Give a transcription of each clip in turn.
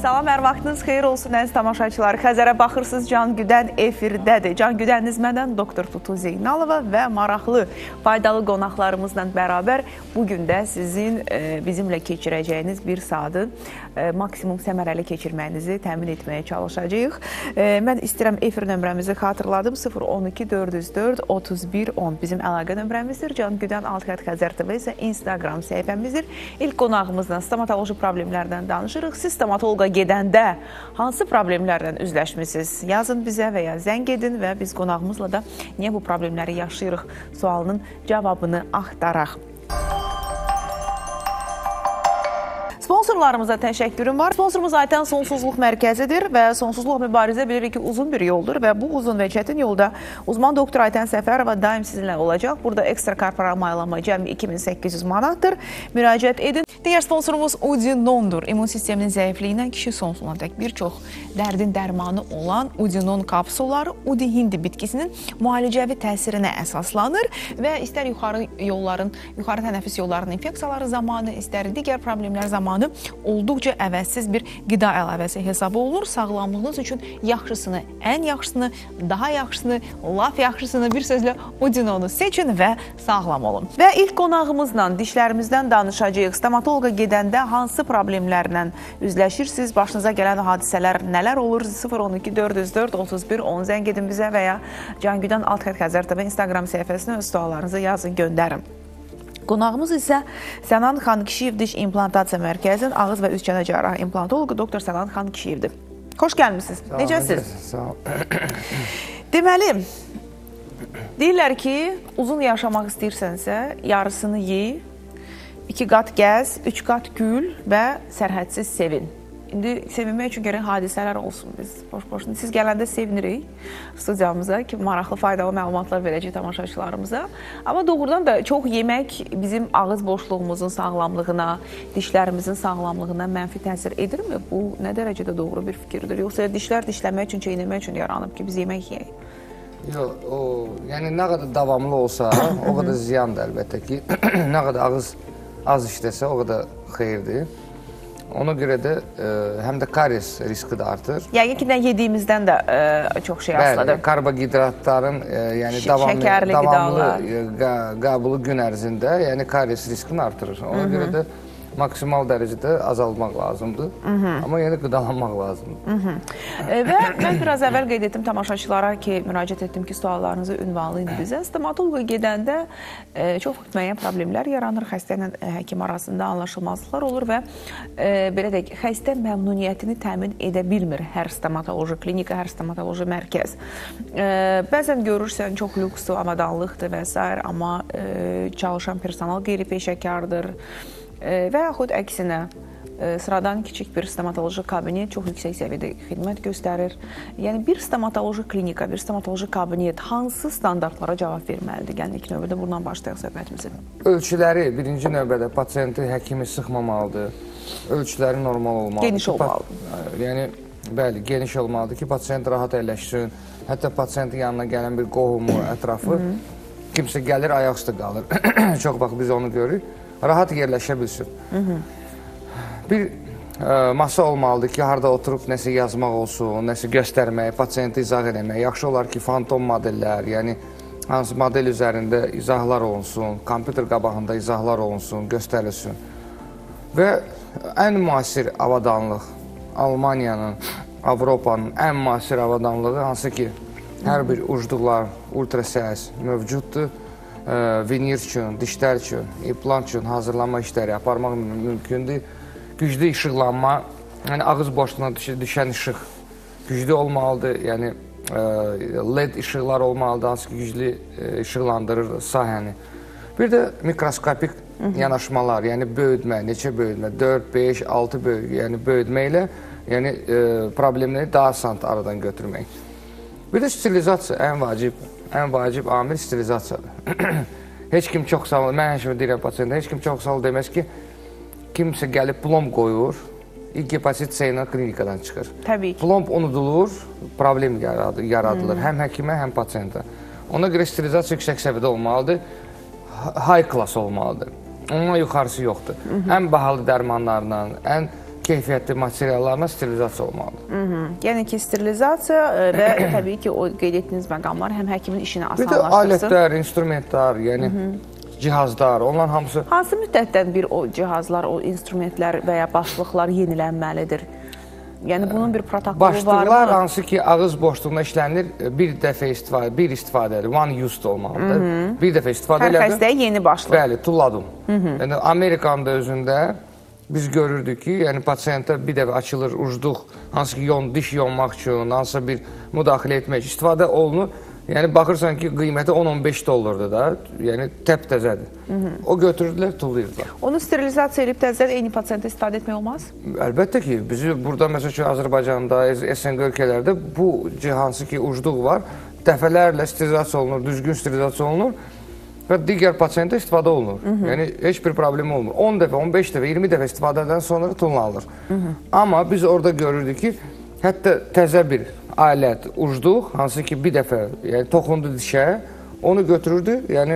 Salam, hər vaxtınız xeyir olsun əziz tamaşaçılar. Xəzərə baxırsınız, Can Güdən efirdədir. Can Güdən hizmədən Doktor Tutu Zeynalova və maraqlı, faydalı qonaqlarımızla bərabər bugün də sizin bizimlə keçirəcəyiniz bir saatı maksimum səmərəli keçirməyinizi təmin etməyə çalışacağıq. Mən istəyirəm efir nömrəmizi xatırladım. 012-404-31-10 bizim əlaqə nömrəmizdir. Can Güdən Alt-Xət Xəzər TV isə Instagram səhifəmizdir. İlk qonağımızla stomatoloji problemlərdən danışırıq. Siz stomatoloqa gedəndə hansı problemlərlə üzləşmişsiniz? Yazın bizə və ya zəng edin və biz qonağımızla da niyə bu problemləri yaşayırıq sualının cavabını axtaraq. Sponsorlarımıza təşəkkürüm var. Sponsorumuz Aytən Sonsuzluq Mərkəzidir və sonsuzluq mübarizə bilirik ki, uzun bir yoldur və bu uzun və çətin yolda uzman doktor Aytən Səfərova daim sizinlə olacaq. Burada ekstra korporal maylama cəmi 2800 manatdır. Müraciət edin. Digər sponsorumuz Udinondur. İmmun sisteminin zəifliyindən kişi sonsuna dək bir çox dərdin dərmanı olan Udinon kapsulları Udi hindi bitkisinin müalicəvi təsirinə əsaslanır və istər yuxarı tənəffüs yollarının infeksiyaları zamanı, istər digər problemlər zamanı olduqca əvəzsiz bir qida əlavəsi hesab olunur. Sağlamlığınız üçün yaxşısını, ən yaxşısını, daha yaxşısını, laf yaxşısını, bir sözlə Udinonu seçin və sağlam olun. Və ilk qonağımızla dişlərimizdən danışacağıq. Stomatoloqa gedəndə hansı problemlərlə üzləşirsiniz? Başınıza gələn hadisələr nələr olur? 012-404-31-10 zəng edin bizə və ya Can Güdən Alt-Xət Xəzər TV Instagram səhifəsinə öz suallarınızı yazın, göndərin. Qonağımız isə Sənan Xankişiyev Diş İmplantasiya Mərkəzinin ağız və üz çənə cərrahı implantoloqu doktor Sənan Xankişiyevdir. Xoş gəlmişsiniz. Necəsiniz? Sağ ol. Deməli, deyirlər ki, uzun yaşamaq istəyirsənsə, yarısını ye, 2 qat gəz, 3 qat gül və sərhədsiz sevin. İndi sevinmək üçün gərək hadisələr olsun biz boş-boşuna. Siz gələndə sevinirik studiyamıza ki, maraqlı, faydalı məlumatlar verəcək tamaşaçılarımıza. Amma doğrudan da çox yemək bizim ağız boşluğumuzun sağlamlığına, dişlərimizin sağlamlığına mənfi təsir edirmi? Bu nə dərəcədə doğru bir fikirdir? Yoxsa dişlər dişləmək üçün, çeynəmək üçün yaranıb ki, biz yemək yeyək? Yox, yəni nə qədər davamlı olsa, o qədər ziyandır əlbəttə ki. Nə qədər ağız az işləsə, o qədər xeyirdir. Ona görə də həm də karies riski də artır. Yəqin ki, nə yediyimizdən də çox şey asılıdır. Bəli, karbonhidratların davamlı qəbulu gün ərzində yəni karies riskini artırır. Ona görə də maksimal dərəcədə azalmaq lazımdır. Amma yenə qidalanmaq lazımdır. Və mən biraz əvvəl qeyd etdim tamaşaçılara ki, müraciət etdim ki, suallarınızı ünvanlayın bizə. Stomatoloqa gedəndə çox müəyyən problemlər yaranır. Xəstə ilə həkim arasında anlaşılmazlıqlar olur və belə deyək, xəstə məmnuniyyətini təmin edə bilmir hər stomatoloji klinika, hər stomatoloji mərkəz. Bəzən görürsən, çox lüksü, avadanlıqdır və s. amma çalışan personal qeyri-peşəkardır. Və yaxud əksinə, sıradan kiçik bir stomatoloji kabinet çox yüksək səviyyədə xidmət göstərir. Yəni, bir stomatoloji klinika, bir stomatoloji kabinet hansı standartlara cavab verməlidir? Yəni, ilk növbədə buradan başlayaq söhbətimizi. Ölçüləri birinci növbədə pasiyenti, həkimi sıxmamalıdır. Ölçüləri normal olmalıdır. Geniş olmalıdır. Yəni, bəli, geniş olmalıdır ki, pasiyent rahat əyləşsin. Hətta pasiyentin yanına gələn bir qohumu, ətrafı, kimsə gəlir, ayaqüstü qalır. Çox vaxt biz onu görürük. Rahat yerləşə bilsin. Bir masa olmalıdır ki, harada oturub nəsə yazmaq olsun, nəsə göstərmək, pasiyenti izah eləmək. Yaxşı olar ki, fantom modellər, yəni hansı model üzərində izahlar olunsun, kompüter qabağında izahlar olunsun, göstərilsin. Və ən müasir avadanlıq, Almaniyanın, Avropanın ən müasir avadanlığı, hansı ki, hər bir ucluqlar, ultrasəs mövcuddur. Venir üçün, dişlər üçün, implant üçün hazırlanma işləri aparmaq mümkündür. Güclü işıqlanma, yəni ağız boşluğuna düşən işıq güclü olmalıdır. Yəni LED işıqlar olmalıdır, hansı ki güclü işıqlandırır sahəni. Bir də mikroskopik yanaşmalar, yəni böyütmə, neçə böyütmə, 4, 5, 6 böyütmə ilə yəni problemləri daha asan aradan götürmək. Bir də sterilizasiya ən vacib amil sterilizasiyadır. Heç kim çox sağ ol, mən həmişə deyirəm pasiyentə, heç kim çox sağ ol deməz ki, kimsə gəlib plomb qoyur, ilk hepatitsə ilə klinikadan çıxır. Təbii ki. Plomb unudulur, problem yaradılır həm həkimə, həm pasiyentə. Ona görə sterilizasiya yüksək səviyyədə olmalıdır, high class olmalıdır. Ondan yuxarısı yoxdur. Ən bahalı dərmanlarla, ən keyfiyyətli materiallarla sterilizasiya olmalıdır. Yəni ki, sterilizasiya və təbii ki, o qeyd etdiyiniz məqamlar həm həkimin işini Bir də asanlaşdırsın. alətlər, instrumentlar, yəni cihazlar, onların hamısı... Hansı müddətdən bir o cihazlar, o instrumentlər və ya başlıqlar yenilənməlidir? Yəni bunun bir protokolu Başlıqlar varmı? hansı ki, ağız boşluğunda işlənir, bir dəfə istifadədir, one used olmalıdır. Bir dəfə istifadə Hər elədim. xəstəyə yeni başlıq. Bəli, tulladım. Yəni, Amerikanın da özündə biz görürdük ki, yəni pasiyentə bir dəfə açılır ucduq, hansı ki, diş yonmaq üçün, hansısa bir müdaxilə etmək istifadə olunur. Yəni, baxırsan ki, qiyməti 10-15 dollardır da, yəni təp-təzədir. O götürürlər, tullayırlar. Onu sterilizasiya edib təzədən eyni pasiyentə istifadə etmək olmaz? Əlbəttə ki, bizi burada, məsəl üçün, Azərbaycanda, SNQ ölkələrdə bu hansı ki, ucduq var, dəfələrlə sterilizasiya olunur, düzgün sterilizasiya olunur və digər pasiyentə istifadə olunur. Yəni, heç bir problem olmur. 10 dəfə, 15 dəfə, 20 dəfə istifadədən sonra tullanılır. Amma biz orada görürdük ki, hətta təzə bir alət, ucduq, hansı ki, bir dəfə toxundu dişə, onu götürürdü, yəni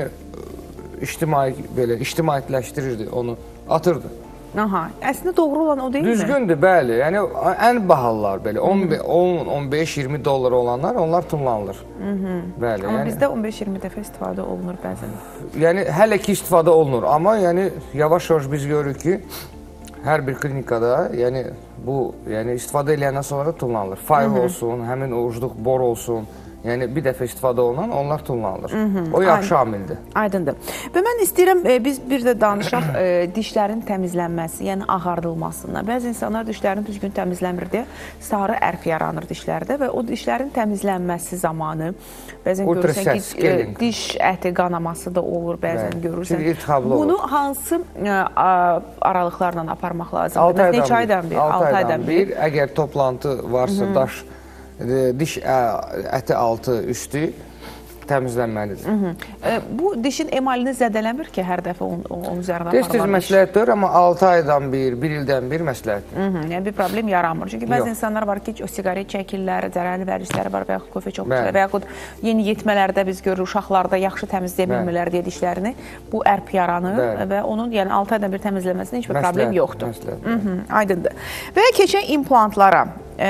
ictimaiyyətləşdirirdi, onu atırdı. Aha, əslində doğru olan o deyil mi? Düzgündür, bəli. Yəni, ən bahalılar belə, 10-15-20 dollar olanlar, onlar tunlanılır. Bəli. Amma bizdə 15-20 dəfə istifadə olunur bəzən. Yəni, hələ ki istifadə olunur. Amma, yəni, yavaş-yavaş biz görürük ki, hər bir klinikada, yəni, bu, yəni, istifadə eləyəndən sonra tunlanılır. Fayl olsun, həmin ucluq bor olsun, yəni, bir dəfə istifadə olunan, onlar tunlanılır. O yaxşı amildir. Aydındır. Və mən istəyirəm, biz bir də danışaq dişlərin təmizlənməsi, yəni ağardılmasından. Bəzi insanlar dişlərini düzgün təmizləmir deyə sarı ərk yaranır dişlərdə və o dişlərin təmizlənməsi zamanı bəzən görürsən ki, diş əti qanaması da olur, bəzən görürsən. Bunu hansı aralıqlarla aparmaq lazımdır? Neçə aydan bir? 6 aydan bir. Əgər toplantı varsa, diş əti altı, üstü təmizlənməlidir. Bu dişin emalini zədələmir ki, hər dəfə onun üzərinə aparılan Tez-tez məsləhətdir, amma 6 aydan bir, 1 ildən bir məsləhətdir. Yəni bir problem yaranmır. Çünki bəzi insanlar var ki, o siqaret çəkirlər, zərərli vərdişləri var və yaxud kofe çox içirlər və yaxud yeni yetmələrdə biz görürük, uşaqlarda yaxşı təmizləyə bilmirlər deyə dişlərini. Bu ərp yaranır və onun 6 aydan bir təmizləməsində heç bir problem yoxdur. Aydındır. Və keçək implantlara.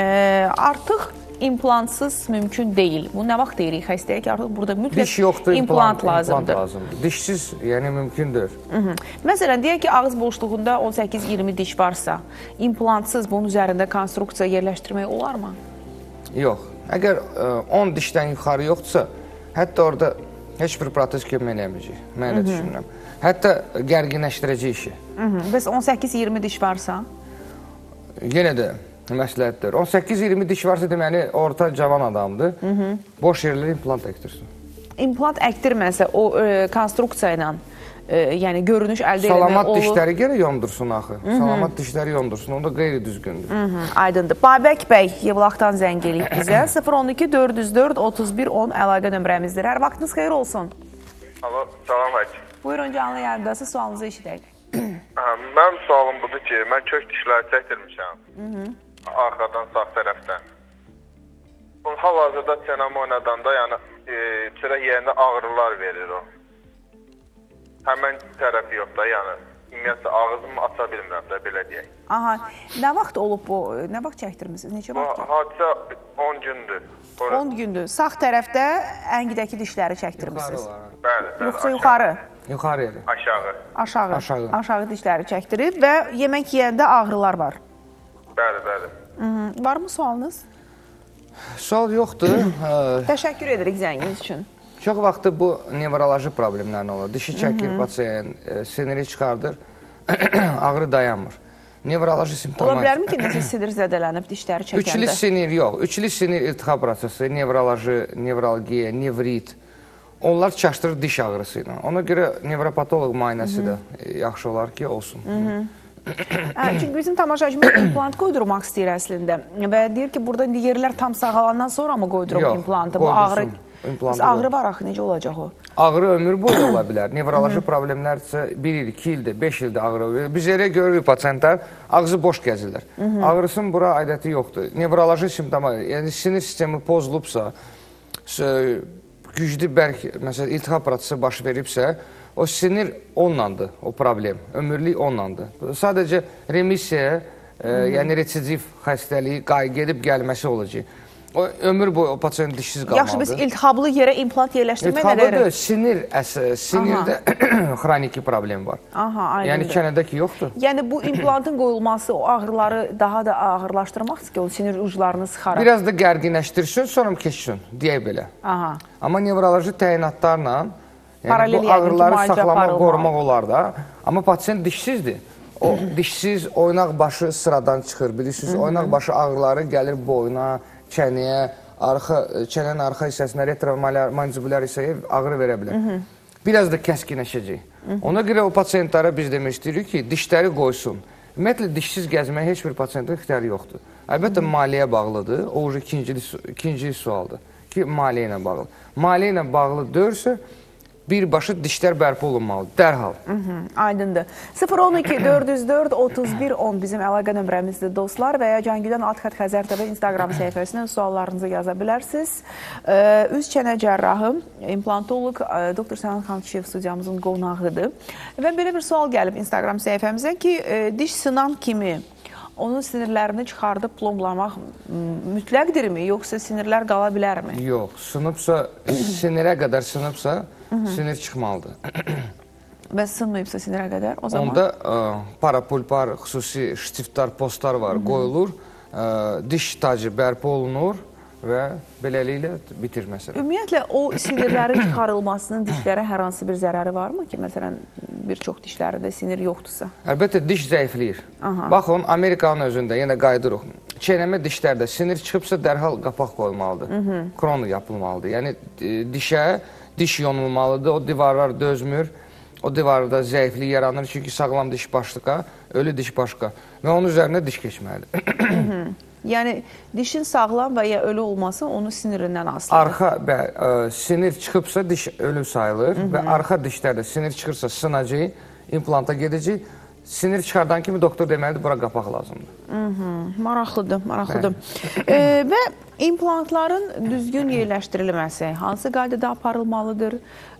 Artıq implantsız mümkün deyil. Bu nə vaxt deyirik xəstəyə ki, artıq burada mütləq implant lazımdır. Dişsiz, yəni mümkündür. Məsələn, deyək ki, ağız boşluğunda 18-20 diş varsa, implantsız bunun üzərində konstruksiya yerləşdirmək olarmı? Yox. Əgər 10 dişdən yuxarı yoxdursa, hətta orada heç bir protez kömək eləməyəcək. Mən elə düşünürəm. Hətta gərginləşdirəcək işi. Bəs 18-20 diş varsa? Yenə də məsləhətdir. 18-20 diş varsa deməli, orta cavan adamdır. Boş yerlərə implant əkdirsin. İmplant əkdirməsə o konstruksiya ilə yəni görünüş əldə eləmək olur. Salamat dişləri gələ yondursun axı. Salamat dişləri yondursun. Onda qeyri-düzgündür. Aydındır. Babək bəy Yevlaxdan zəng eləyib bizə. 012-404-3110 əlaqə nömrəmizdir. Hər vaxtınız xeyir olsun. Alo, salam həkim. Buyurun, canlı yayımdası sualınızı eşidək. Mənim sualım budur ki, mən kök dişləri çəkdirmişəm. Arxadan, sağ tərəfdən. Hal-hazırda çənəmi oynadanda, yəni çörək yerində ağrılar verir o. Həmən tərəfi yox da, yəni ümumiyyətlə ağzımı aça bilmirəm də, belə deyək. Aha, nə vaxt olub bu? Nə vaxt çəkdirmisiniz? Neçə vaxt? Hadisə 10 gündür. 10 gündür. Sağ tərəfdə əngidəki dişləri çəkdirmisiniz. Bəli. Yoxsa yuxarı? Yuxarı yeri. Aşağı. Aşağı dişləri çəkdirib və yemək yeyəndə ağrılar var. Bəli. Varmı sualınız? Sual yoxdur. Təşəkkür edirik zənginiz üçün. Çox vaxtı bu nevroloji problemlərlə olur. Dişi çəkir, pasiyent, siniri çıxardır, ağrı dayanmır. Nevroloji simptomlar... Ola bilərmi ki, necə sinir zədələnib dişləri çəkəndə? Üçlü sinir yox. Üçlü sinir iltihab prosesi, nevroloji, nevralgiya, nevrit. Onlar çaşdırır diş ağrısı ilə. Ona görə nevropatoloq müayinəsi də yaxşı olar ki, olsun. Çünki bizim tamaşacımız implant qoydurmaq istəyir əslində və deyir ki, burada yerlər tam sağalandan sonra mı qoyduruq implantı? Bu ağrı var axı, necə olacaq o? Ağrı ömür boyu ola bilər. Nevroloji problemlər isə 1 il, 2 ildir, 5 ildir ağrı olur. Biz elə görürük pasiyentlər, ağzı boş gəzirlər. Ağrısının bura aidəti yoxdur. Nevroloji simptomlar, yəni sinir sistemi pozulubsa, güclü bərk, məsələn, iltihab prosesi baş veribsə, o sinir onlandır, o problem. Ömürlük onlandır. Sadəcə remisiya yəni residiv xəstəliyi gedib gəlməsi olacaq. O ömür boyu o pasiyent dişsiz qalmalıdır. Yaxşı, biz iltihablı yerə implant yerləşdirmək nə İltihablı deyir? sinirdə xroniki problem var. Aha, aydındır. Yəni çənədəki yoxdur. Yəni bu implantın qoyulması o ağrıları daha da ağırlaşdırmaqdır ki, o sinir uclarını sıxaraq. Biraz da gərginləşdirsin, sonra keçsin, deyək belə. Aha. Amma nevroloji təyinatlarla Paralel bu yəqin ki, ağrıları müalicə saxlamaq, aparılmalı. qorumaq olar da. Amma pasiyent dişsizdir. O dişsiz, oynaq başı sıradan çıxır. Bilirsiniz, oynaq başı ağrıları gəlir boyuna, çəniyə, çənənin arxa hissəsinə, retromandibulyar hissəyə ağrı verə bilər. Biraz da kəskinləşəcək. Ona görə o pasiyentlərə biz demək istəyirik ki, dişləri qoysun. Ümumiyyətlə, dişsiz gəzməyə heç bir pasiyentin ixtiyarı yoxdur. Əlbəttə, maliyyə bağlıdır. O, ikinci sualdır ki, maliyyə ilə bağlı. Maliyyə ilə bağlı deyirsə, birbaşa dişlər bərpa olunmalıdır, dərhal. Aydındır. 012-404-31-10 bizim əlaqə nömrəmizdir dostlar və ya Cangüdən Alt-Xət Xəzər TV Instagram səhifəsindən suallarınızı yaza bilərsiniz. Üz çənə cərrahı, implantoloq Dr. Sənan Xançiyev studiyamızın qonağıdır. Və belə bir sual gəlib Instagram səhifəmizə ki, diş sınan kimi onun sinirlərini çıxardıb plomblamaq mütləqdirmi, yoxsa sinirlər qala bilərmi? Yox, sınıbsa, sinirə qədər sınıbsa, sinir çıxmalıdır. Bəs sınmayıbsa sinirə qədər o zaman? Onda parapulpar, xüsusi ştiftlar, postlar var, qoyulur, diş tacı bərpa olunur və beləliklə bitir məsələn. Ümumiyyətlə, o sinirlərin çıxarılmasının dişlərə hər hansı bir zərəri varmı ki, məsələn, bir çox dişlərdə sinir yoxdursa? Əlbəttə, diş zəifləyir. Baxın, Amerikanın özündə, yenə qayıdırıq, çenəmə dişlərdə sinir çıxıbsa dərhal qapaq qoyulmalıdır, kronu yapılmalıdır. Yəni, diş yonulmalıdır, o divarlar dözmür, o divarda zəiflik yaranır, çünki sağlam diş başlıqa, ölü diş başqa və onun üzərinə diş keçməlidir. Yəni, dişin sağlam və ya ölü olması onun sinirindən asılıdır. Sinir çıxıbsa diş ölü sayılır və arxa dişlərdə sinir çıxırsa sınacaq, implanta gedəcək. Sinir çıxardan kimi doktor deməlidir, bura qapaq lazımdır. Maraqlıdır, maraqlıdır. Və implantların düzgün yerləşdirilməsi hansı qaydada aparılmalıdır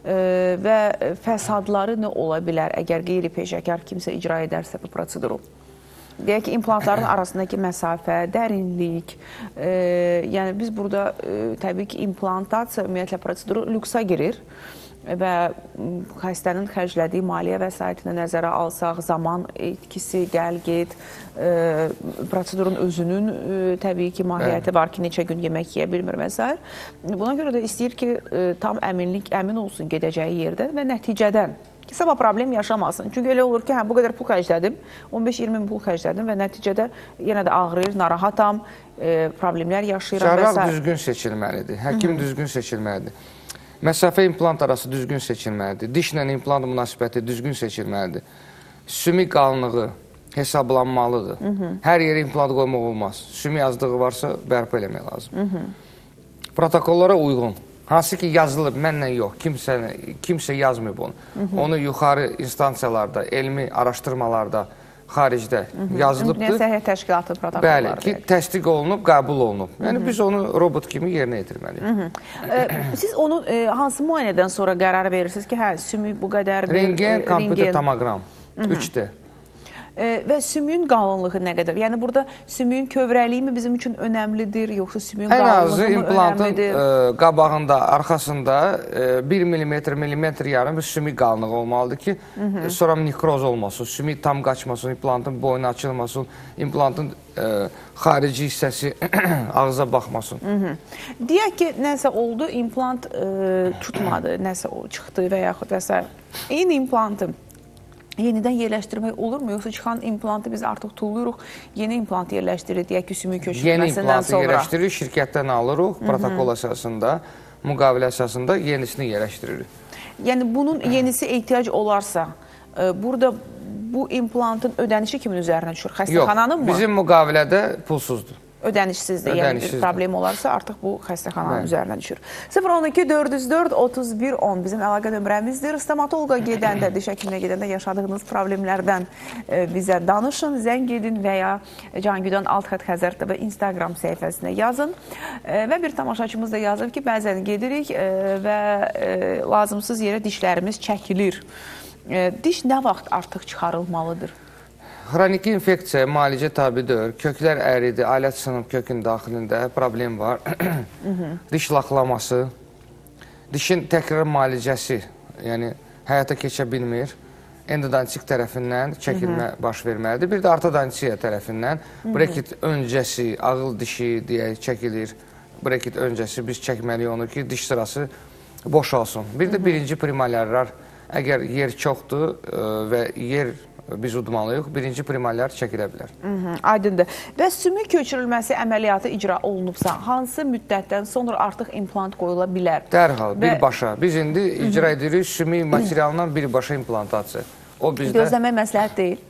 və fəsadları nə ola bilər əgər qeyri-peşəkar kimsə icra edərsə bu proseduru? Deyək ki, implantların arasındakı məsafə, dərinlik, yəni biz burada təbii ki, implantasiya ümumiyyətlə proseduru lüksa girir və xəstənin xərclədiyi maliyyə vəsaitini nəzərə alsaq, zaman etkisi, gəl-ged, prosedurun özünün təbii ki, mahiyyəti var ki, neçə gün yemək yeyə bilmir və s. Buna görə də istəyir ki, tam əmin olsun gedəcəyi yerdə və nəticədən ki, sabah problem yaşamasın. Çünki elə olur ki, hə, bu qədər pul xərclədim, 15-20 min pul xərclədim və nəticədə yenə də ağrıyır, narahatam, problemlər yaşayıram və s. Cərrah düzgün seçilməlidir, həkim düzgün seçilməlidir. Məsafə implant arası düzgün seçilməlidir, dişlə implant münasibəti düzgün seçilməlidir. Sümük qalınlığı hesablanmalıdır. Hər yerə implant qoymaq olmaz. Sümük azlığı varsa bərpa eləmək lazım. Protokollara uyğun. Hansı ki yazılıb, mənlə yox, kimsə yazmayıb onu. Onu yuxarı instansiyalarda, elmi araşdırmalarda, xaricdə yazılıbdır. Səhiyyə təşkilatı protokolları. Bəli, ki, təsdiq olunub, qəbul olunub. Yəni, biz onu robot kimi yerinə yetirməliyik. Siz onu hansı müayinədən sonra qərar verirsiniz ki, hə, sümük bu qədərdir? Rengen, kompüter tomoqram, 3D. Və sümüyün qalınlığı nə qədər? Yəni, burada sümüyün kövrəliyi mi bizim üçün önəmlidir, yoxsa sümüyün qalınlığı mı önəmlidir? Ən azı implantın qabağında, arxasında 1 millimetr yarım bir sümük qalınlığı olmalıdır ki, sonra nekroz olmasın, sümük tam qaçmasın, implantın boynu açılmasın, implantın xarici hissəsi ağza baxmasın. Deyək ki, nəsə oldu, implant tutmadı, nəsə çıxdı və yaxud və s. Eyni implantı yenidən yerləşdirmək olurmu? Yoxsa çıxan implantı biz artıq tulluyuruq, yeni implant yerləşdiririk, deyək ki, sümük köçürməsindən sonra. Yeni implantı yerləşdiririk, şirkətdən alırıq, protokol əsasında, müqavilə əsasında yenisini yerləşdiririk. Yəni, bunun yenisi ehtiyac olarsa, burada bu implantın ödənişi kimin üzərinə düşür? Xəstəxananın mı? Yox, bizim müqavilədə pulsuzdur. Ödənişsizdir, yəni bir problem olarsa artıq bu xəstəxananın üzərinə düşür. 012-404-31-10 bizim əlaqə nömrəmizdir. Stomatoloqa gedəndə, diş həkiminə gedəndə yaşadığınız problemlərdən bizə danışın, zəng edin və ya Cangüdən Alt-Xət Xəzər TV Instagram səhifəsinə yazın. Və bir tamaşaçımız da yazıb ki, bəzən gedirik və lazımsız yerə dişlərimiz çəkilir. Diş nə vaxt artıq çıxarılmalıdır? Xroniki infeksiya müalicə tabi deyil. Köklər əridi, alət sınıb kökün daxilində problem var. Diş laxlaması, dişin təkrar müalicəsi, yəni həyata keçə bilmir. Endodontik tərəfindən çəkilmə baş verməlidir. Bir də ortodontiya tərəfindən brekit öncəsi, ağıl dişi deyə çəkilir. Brekit öncəsi biz çəkməliyik onu ki, diş sırası boşalsın. Bir də birinci premalyarlar, əgər yer çoxdur və yer biz udmalıyıq, birinci premalyar çəkilə bilər. Aydındır. Və sümük köçürülməsi əməliyyatı icra olunubsa, hansı müddətdən sonra artıq implant qoyula bilər? Dərhal, birbaşa. Biz indi icra edirik sümük materialından birbaşa implantasiya. O bizdə... Gözləmək məsləhət deyil.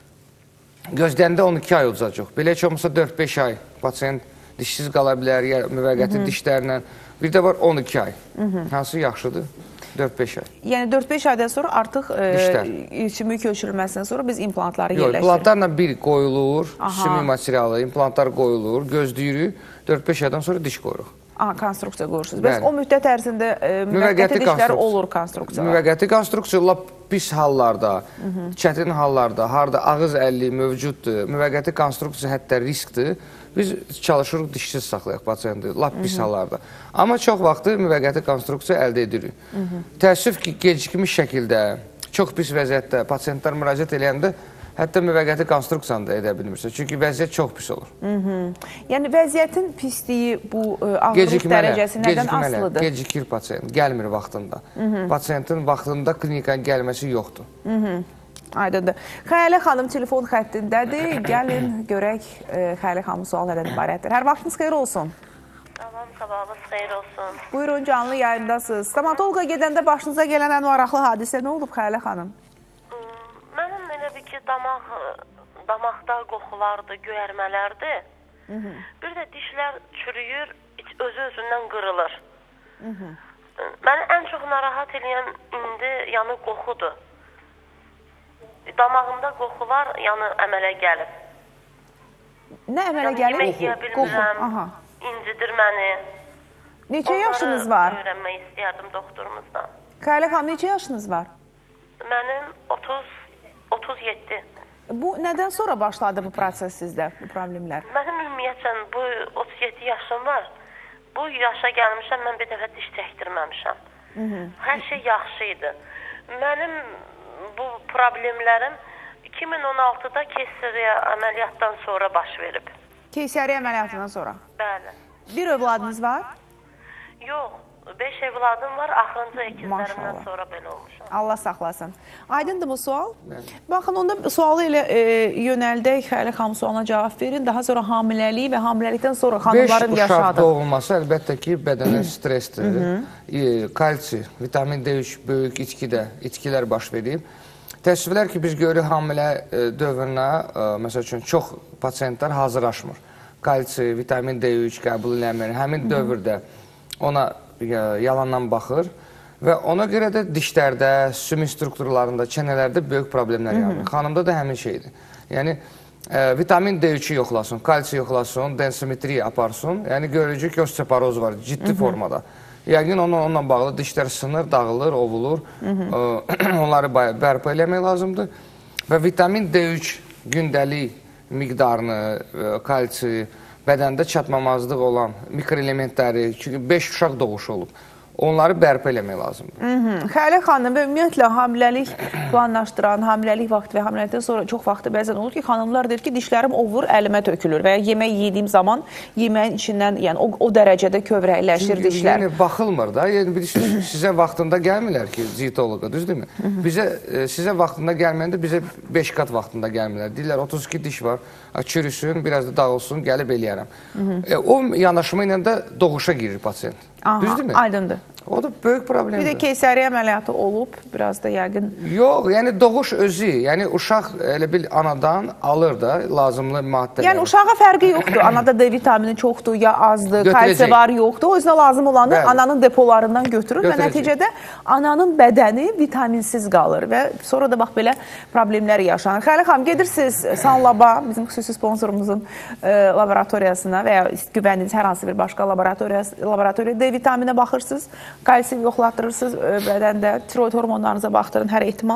Gözləndə 12 ay olacaq. Belə heç olmasa 4-5 ay pasiyent dişsiz qala bilər, ya müvəqqəti dişlərlə. Bir də var 12 ay. Hansı yaxşıdır? 4-5 ay. Yəni 4-5 aydan sonra artıq sümük köçürülməsindən sonra biz implantları yerləşdiririk. İmplantlarla bir qoyulur, sümük materialı, implantlar qoyulur, gözləyirik, 4-5 aydan sonra diş qoyuruq. Konstruksiya qoyursunuz. Bəs o müddət ərzində müvəqqəti dişlər olur konstruksiyalar? Müvəqqəti konstruksiya lap pis hallarda, çətin hallarda, harada ağız əlliyi mövcuddur, müvəqqəti konstruksiya hətta riskdir. Biz çalışırıq dişsiz saxlayaq pasiyenti, lap pis hallarda. Amma çox vaxtı müvəqqəti konstruksiya əldə edirik. Təəssüf ki, gecikmiş şəkildə, çox pis vəziyyətdə pasiyentlər müraciət edəndə hətta müvəqqəti konstruksiyanı da edə bilmirsə. Çünki vəziyyət çox pis olur. Yəni vəziyyətin pisliyi bu ağırlıq dərəcəsi nədən asılıdır? Gecikir pasiyent, gəlmir vaxtında. Pasiyentin vaxtında klinikaya gəlməsi yoxdur. Aydındır. Xəyalə xanım telefon xəttindədir. Gəlin görək Xəyalə xanım sual nədən ibarətdir. Hər vaxtınız xeyir olsun. Tamam, sabahınız xeyir olsun. Buyurun, canlı yayındasınız. Stomatoloqa gedəndə başınıza gələn ən maraqlı hadisə nə olub Xəyalə xanım? Mənim elə bir ki, damaqda qoxulardır, göyərmələrdir. Bir də dişlər çürüyür, özü-özündən qırılır. Məni ən çox narahat edən indi yəni qoxudur. Damağımda qoxular yəni əmələ gəlib. Nə əmələ gəlib? Yemək yeyə bilmirəm, incidir məni. Neçə yaşınız var? Onları öyrənmək istəyərdim doktorumuzdan. Xəyalə xanım, neçə yaşınız var? Mənim 37. Bu nədən sonra başladı bu proses sizdə, bu problemlər? Mənim ümumiyyətlə bu 37 yaşım var. Bu yaşa gəlmişəm, mən bir dəfə diş çəkdirməmişəm. Hər şey yaxşı idi. Mənim bu problemlərim 2016-da keyseriya əməliyyatdan sonra baş verib. Keyseriya əməliyyatından sonra? Bəli. Bir övladınız var? Yox, 5 evladım var, axırıncı əkizlərimdən sonra belə olmuşam. Allah saxlasın. Aydındır bu sual? Baxın, onda sualı elə yönəldək, Xəyalə xanım sualına cavab verin. Daha sonra hamiləlik və hamiləlikdən sonra xanımların 5 uşaq yaşadığı. doğulması əlbəttə ki, bədənə stressdir. Kalsi, vitamin D3 böyük itkilər baş verib. Təəssüflər ki, biz görürük hamilə dövrünə, məsəl üçün, çox pasiyentlər hazırlaşmır. Kalsi, vitamin D3 qəbul eləmir. Həmin dövrdə ona yalandan baxır və ona görə də dişlərdə, sümük strukturlarında, çənələrdə böyük problemlər yaranır. Xanımda da həmin şeydir. Yəni, vitamin D3-ü yoxlasın, kalsi yoxlasın, densimetriya aparsın. Yəni, görücü ki, osteoporoz var, ciddi formada. Yəqin onunla bağlı dişlər sınır, dağılır, ovulur. Onları bərpa eləmək lazımdır. Və vitamin D3 gündəlik miqdarını, kalsi, bədəndə çatmamazlıq olan mikroelementləri, çünki 5 uşaq doğuşu olub, onları bərpa eləmək lazımdır. Xəyalə xanım, ümumiyyətlə hamiləlik planlaşdıran, hamiləlik vaxtı və hamiləlikdən sonra çox vaxtı bəzən olur ki, xanımlar deyir ki, dişlərim ovur, əlimə tökülür və ya yemək yediyim zaman yeməyin içindən, yəni o dərəcədə kövrəkləşir dişlər. Yəni, baxılmır da, yəni sizə vaxtında gəlmirlər ki, dietoloqa, düzdürmü? Sizə vaxtında gəlməyəndə bizə 5 qat vaxtında gəlmirlər. Deyirlər, 32 diş var, çürüsün, biraz da dağılsın, gəlib eləyərəm. O yanaşma ilə də doğuşa girir pasiyent. Düzdürmü? Aydındır. O da böyük problemdir. Bir də keyseriya əməliyyatı olub, biraz da yəqin... Yox, yəni doğuş özü, yəni uşaq elə bil anadan alır da lazımlı maddələri. Yəni uşağa fərqi yoxdur, anada D vitamini çoxdur, ya azdır, kalsi var, yoxdur. O yüzden lazım olanı ananın depolarından götürür və nəticədə ananın bədəni vitaminsiz qalır və sonra da bax belə problemlər yaşanır. Xəyalə xanım, gedirsiniz Sanlaba, bizim xüsusi sponsorumuzun laboratoriyasına və ya güvəndiyiniz hər hansı bir başqa laboratoriya D vitaminə baxırsınız. Kalsi yoxlatdırırsınız bədəndə, tiroid hormonlarınıza baxdırın, hər ehtimal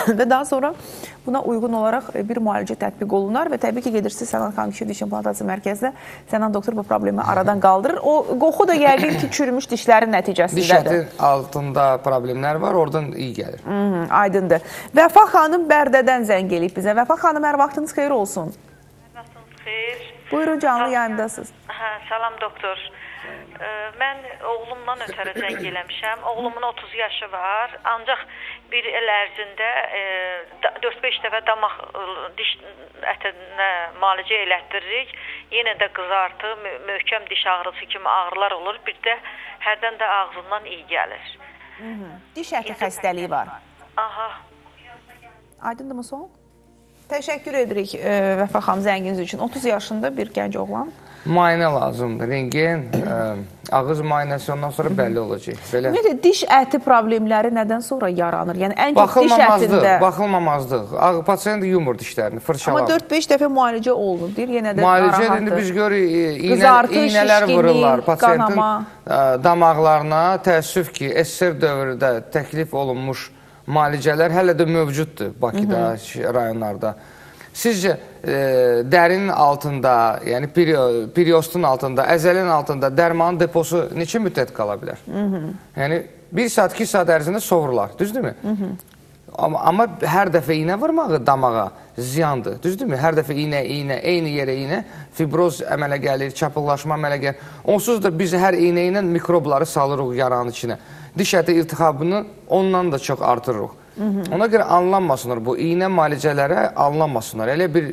və daha sonra buna uyğun olaraq bir müalicə tətbiq olunar və təbii ki, gedirsiniz Sənan xanım kişi diş implantasiya mərkəzinə, Sənan doktor bu problemi aradan qaldırır. O qoxu da yəqin ki, çürümüş dişlərin nəticəsindədir. Diş ətin altında problemlər var, oradan iyi gəlir. Aydındır. Vəfa xanım Bərdədən zəng eləyib bizə. Vəfa xanım, hər vaxtınız xeyir olsun. Vaxtınız xeyir. Buyurun, canlı yayındasınız. Salam doktor. Mən oğlumdan ötərə zəng eləmişəm. Oğlumun 30 yaşı var. Ancaq bir il ərzində 4-5 dəfə damaq diş ətinə müalicə elətdiririk. Yenə də qızartı, möhkəm diş ağrısı kimi ağrılar olur. Bir də hərdən də ağzından iyi gəlir. Diş əti xəstəliyi var. Aha. Aydındır mı son? Təşəkkür edirik Vəfa xanım zənginiz üçün. 30 yaşında bir gənc oğlan. Müayinə lazımdır, rengen, ağız müayinəsi ondan sonra bəlli olacaq. Ümumiyyətlə, diş əti problemləri nədən sonra yaranır? Yəni, ən çox diş ətində... Baxılmamazlıq. Pasiyent yumur dişlərini, fırçalar. Amma 4-5 dəfə müalicə olunur, deyir, yenə də narahatdır. Müalicə, biz görürük, iynələr vururlar pasiyentin damaqlarına. Təəssüf ki, SSR dövründə təklif olunmuş müalicələr hələ də mövcuddur Bakıda, rayonlarda. Sizcə, dərinin altında, yəni periostun altında, əzəlin altında dərmanın deposu neçə müddət qala bilər? Yəni, 1 saat, 2 saat ərzində sovurlar, düzdürmü? Amma hər dəfə iynə vurmağı damağa ziyandır, düzdürmü? Hər dəfə iynə, eyni yerə iynə, fibroz əmələ gəlir, çapıllaşma əmələ gəlir. Onsuz da biz hər iynə ilə mikrobları salırıq yaranın içinə. Diş əti irtixabını ondan da çox artırırıq. Ona görə anlanmasınlar, bu iynə müalicələrə anlanmasınlar. Elə bir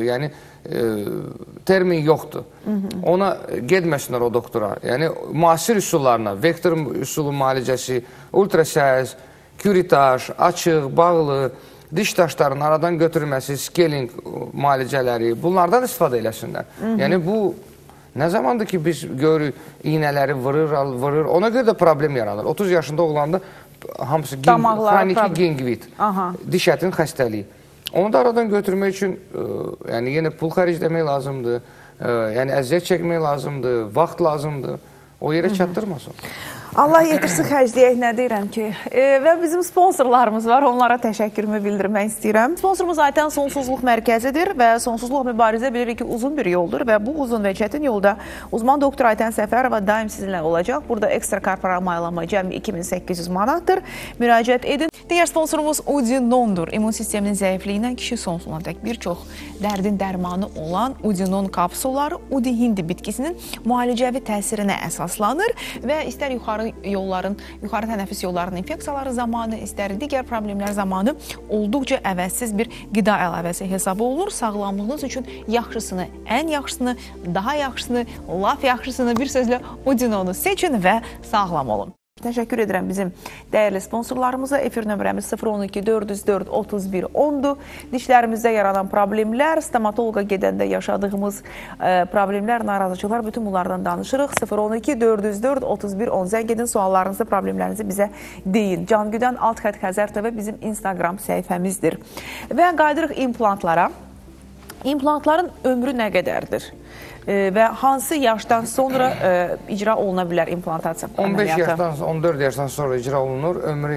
termin yoxdur. Ona gedməsinlər o doktora. Yəni, müasir üsullarına, vektor üsulu müalicəsi, ultrasəs, küritaj, açıq, bağlı, diş daşlarının aradan götürülməsi, scaling müalicələri, bunlardan istifadə eləsinlər. Yəni, bu nə zamandır ki, biz görürük, iynələri vurur, ona görə də problem yaranır. 30 yaşında oğlanda hamısı xroniki gingivit, diş ətinin xəstəliyi. Onu da aradan götürmək üçün yenə pul xərcləmək lazımdır, əziyyət çəkmək lazımdır, vaxt lazımdır, o yerə çatdırmasın. Allah yetirsin xərcləyək, nə deyirəm ki. Və bizim sponsorlarımız var, onlara təşəkkürümü bildirmək istəyirəm. Sponsorumuz Aytən Sonsuzluq Mərkəzidir və sonsuzluq mübarizə bilirik ki, uzun bir yoldur və bu uzun və çətin yolda uzman doktor Aytən Səfərova daim sizinlə olacaq. Burada ekstra korporal maylama cəmi 2800 manatdır. Müraciət edin. Digər sponsorumuz Udinondur. İmmun sisteminin zəifliyindən kişi sonsuzluğuna tək bir çox dərdin dərmanı olan Udinon kapsulları Udi hindi bitkisinin müalicəvi təsirinə əsaslanır və istər yuxarı tənəffüs yollarının infeksiyaları zamanı, istər digər problemlər zamanı olduqca əvəzsiz bir qida əlavəsi hesabı olur. Sağlamlığınız üçün yaxşısını, ən yaxşısını, daha yaxşısını, laf yaxşısını bir sözlə Udinonu seçin və sağlam olun. Təşəkkür edirəm bizim dəyərli sponsorlarımıza. Efir nömrəmiz 012-404-31-10-dur. Dişlərimizdə yaranan problemlər, stomatoloqa gedəndə yaşadığımız problemlər, narazıcılar, bütün bunlardan danışırıq. 012-404-31-10 zəng edin, suallarınızı, problemlərinizi bizə deyin. Cangüdən Alt-Xət Xəzər TV bizim Instagram səhifəmizdir. Və qaydırıq implantlara. İmplantların ömrü nə qədərdir? Və hansı yaşdan sonra icra oluna bilər implantasiya əməliyyatı? 15 yaşdan, 14 yaşdan sonra icra olunur. Ömrü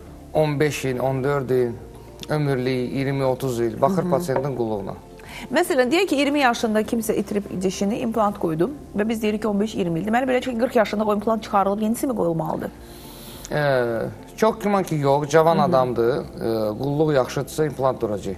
15 il, 14 il, ömürlük 20-30 il. Baxır pasiyentin qulluğuna. Məsələn, deyək ki, 20 yaşında kimsə itirib dişini, implant qoydum və biz deyirik ki, 15-20 ildir. Mənim belə ki, 40 yaşında o implant çıxarılıb, yenisi mi qoyulmalıdır? Çox güman ki, yox, cavan adamdır, qulluq yaxşıdırsa implant duracaq.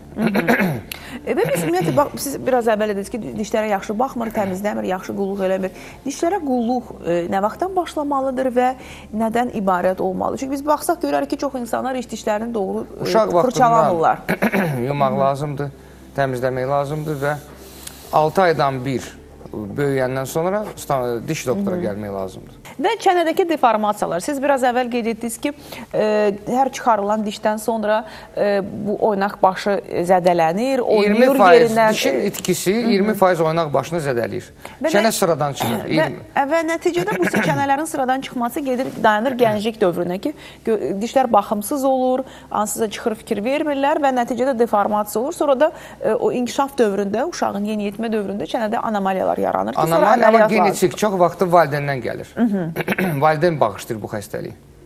Və biz, ümumiyyətlə, siz biraz əvvəl ediniz ki, dişlərə yaxşı baxmır, təmizləmir, yaxşı qulluq eləmir. Dişlərə qulluq nə vaxtdan başlamalıdır və nədən ibarət olmalıdır? Çünki biz baxsaq görərik ki, çox insanlar iç dişlərini doğru fırçalamırlar. Yumaq lazımdır, təmizləmək lazımdır və 6 aydan bir böyüyəndən sonra diş doktora gəlmək lazımdır. Və çənədəki deformasiyalar. Siz biraz əvvəl qeyd etdiniz ki, hər çıxarılan dişdən sonra bu oynaq başı zədələnir, oynayır yerindən. Dişin itkisi 20% oynaq başını zədələyir. Çənə sıradan çıxır. Və nəticədə bu çənələrin sıradan çıxması gedir, dayanır gənclik dövrünə ki, dişlər baxımsız olur, ansızca çıxır, fikir vermirlər və nəticədə deformasiya olur. Sonra da o inkişaf dövründə, uşağın yeniyetmə dövründə çənədə anomaliyalar yaranır. Anomaliya, amma genetik çox vaxtı valideyndən gəlir. Valideyn bağışlayır bu xəstəliyi.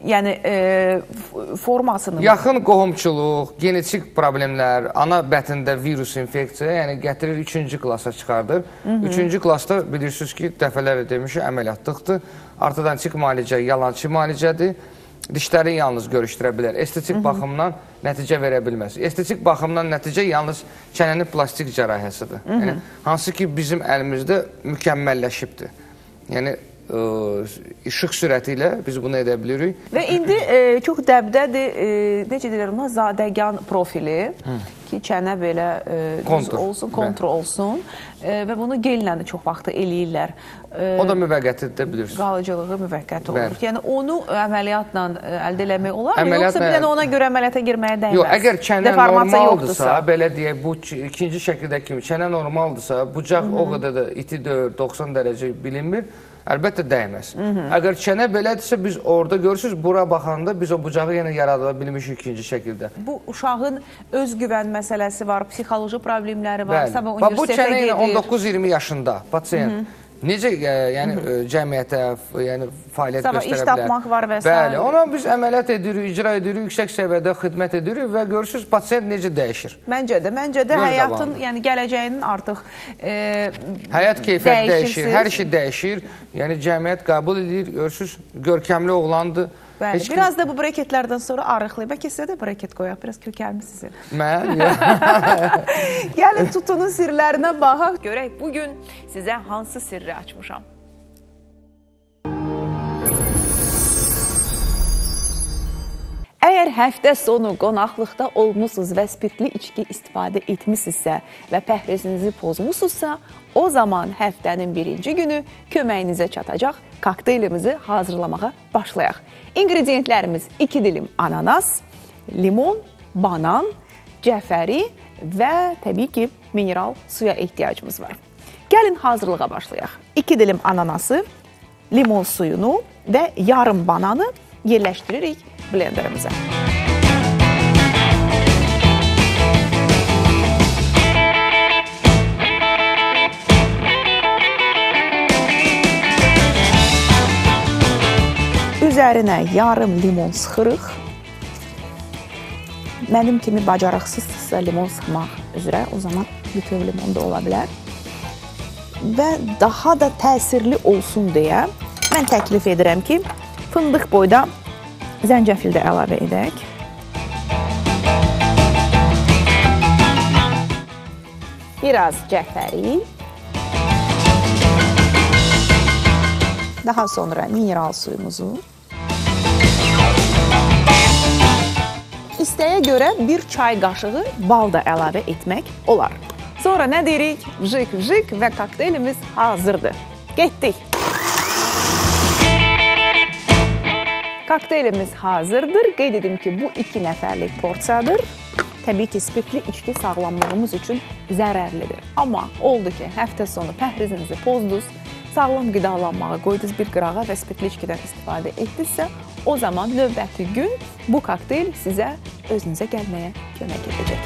yəni formasını Yaxın qohumçuluq, genetik problemlər, ana bətində virus infeksiya, yəni gətirir 3-cü klasa çıxardır. 3-cü klasda bilirsiniz ki, dəfələrlə demişik, əməliyyatlıqdır. Ortodontik müalicə yalançı müalicədir. Dişləri yalnız görüşdürə bilər. Estetik baxımdan nəticə verə bilməz. Estetik baxımdan nəticə yalnız çənənin plastik cərahəsidir. Yəni, hansı ki, bizim əlimizdə mükəmməlləşibdir. Yəni, işıq sürəti ilə biz bunu edə bilirik. Və indi çox dəbdədir, necə deyirlər ona, zadəgan profili ki, çənə belə kontur olsun və bunu gellə də çox vaxt eləyirlər. O da müvəqqətidir, bilirsiniz. Qalıcılığı müvəqqət olur. Yəni, onu əməliyyatla əldə eləmək olar mı? Yoxsa bir dənə ona görə əməliyyata girməyə dəyməz? Yox, əgər çənə normaldırsa, belə deyək, bu ikinci şəkildə kimi çənə normaldırsa, bucaq o qədər də iti döyür, 90 dərəcə bilinmir. Əlbəttə dəyməz. Əgər çənə belədirsə, biz orada görürsünüz, bura baxanda biz o bucağı yenə yaradıla bilmişik ikinci şəkildə. Bu uşağın öz güvən məsələsi var, psixoloji problemləri varsa və universitetə bu çənə gedir. ilə 19-20 yaşında pasiyent necə cəmiyyətə fəaliyyət göstərə bilər? İş tapmaq var və s. Bəli, ona biz əməliyyat edirik, icra edirik, yüksək səviyyədə xidmət edirik və görürsünüz, pasiyent necə dəyişir. Məncə də həyatın, yəni gələcəyinin artıq həyat keyfiyyət dəyişir, hər şey dəyişir. Yəni cəmiyyət qəbul edir, görürsünüz, görkəmli oğlandır. Bəli, biraz da bu breketlərdən sonra arıqlayıb. Bəlkə sizə də breket qoyaq, biraz kökəlmi sizin. Mən? Gəlin tutunun sirlərinə baxaq, görək bugün sizə hansı sirri açmışam. Əgər həftə sonu qonaqlıqda olmusunuz və spirtli içki istifadə etmişsinizsə və pəhrizinizi pozmusunuzsa, o zaman həftənin birinci günü köməyinizə çatacaq kokteylimizi hazırlamağa başlayaq. İngredientlərimiz 2 dilim ananas, limon, banan, cəfəri və təbii ki, mineral suya ehtiyacımız var. Gəlin hazırlığa başlayaq. 2 dilim ananası, limon suyunu və yarım bananı yerləşdiririk blenderimizə. Üzərinə yarım limon sıxırıq. Mənim kimi bacarıqsızsızsa limon sıxmaq üzrə, o zaman bütöv limon da ola bilər. Və daha da təsirli olsun deyə mən təklif edirəm ki, fındıq boyda zəncəfil də əlavə edək. Biraz cəfəri. Daha sonra mineral suyumuzu. İstəyə görə bir çay qaşığı bal da əlavə etmək olar. Sonra nə deyirik? Vıjık və kokteylimiz hazırdır. Getdik. Kokteylimiz hazırdır. Qeyd edim ki, bu 2 nəfərlik porsiyadır. Təbii ki, spirtli içki sağlamlığımız üçün zərərlidir. Amma oldu ki, həftə sonu pəhrizinizi pozdunuz, sağlam qidalanmağa qoydunuz bir qırağa və spirtli içkidən istifadə etdinizsə, o zaman növbəti gün bu kokteyl sizə özünüzə gəlməyə kömək edəcək.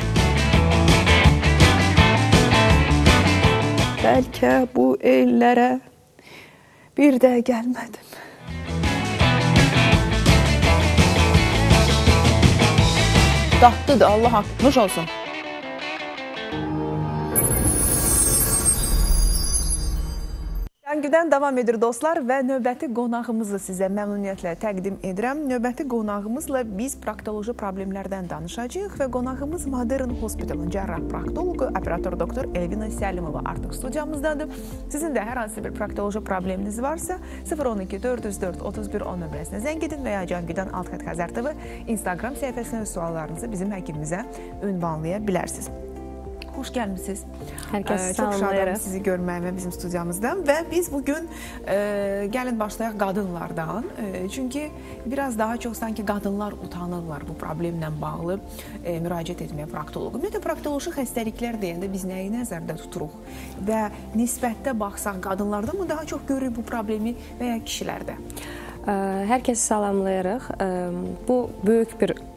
Bəlkə bu ellərə bir də gəlmədim. Dadlıdır, Allah haqqınız olsun. Gündən davam edir dostlar və növbəti qonağımızı sizə məmnuniyyətlə təqdim edirəm. Növbəti qonağımızla biz proktoloji problemlərdən danışacağıq və qonağımız Modern Hospitalın cərrah proktologu, operator doktor Elvina Səlimova artıq studiyamızdadır. Sizin də hər hansı bir proktoloji probleminiz varsa 012-404-3110 nömrəsinə zəng edin və ya Cangüdən Alt-Xət Xəzər TV Instagram səhifəsinə suallarınızı bizim həkimimizə ünvanlaya bilərsiniz. Xoş gəlmişsiniz. Hər kəs Çox salamlayırıq. şadım sizi görməyimə bizim studiyamızdan və biz bugün gəlin başlayaq qadınlardan. Çünki biraz daha çox sanki qadınlar utanırlar bu problemlə bağlı müraciət etməyə proktoloqa. Ümumiyyətlə, proktoloji xəstəliklər deyəndə biz nəyi nəzərdə tuturuq və nisbətdə baxsaq qadınlarda mı daha çox görürük bu problemi və ya kişilərdə? Hər kəsi salamlayırıq. Bu böyük bir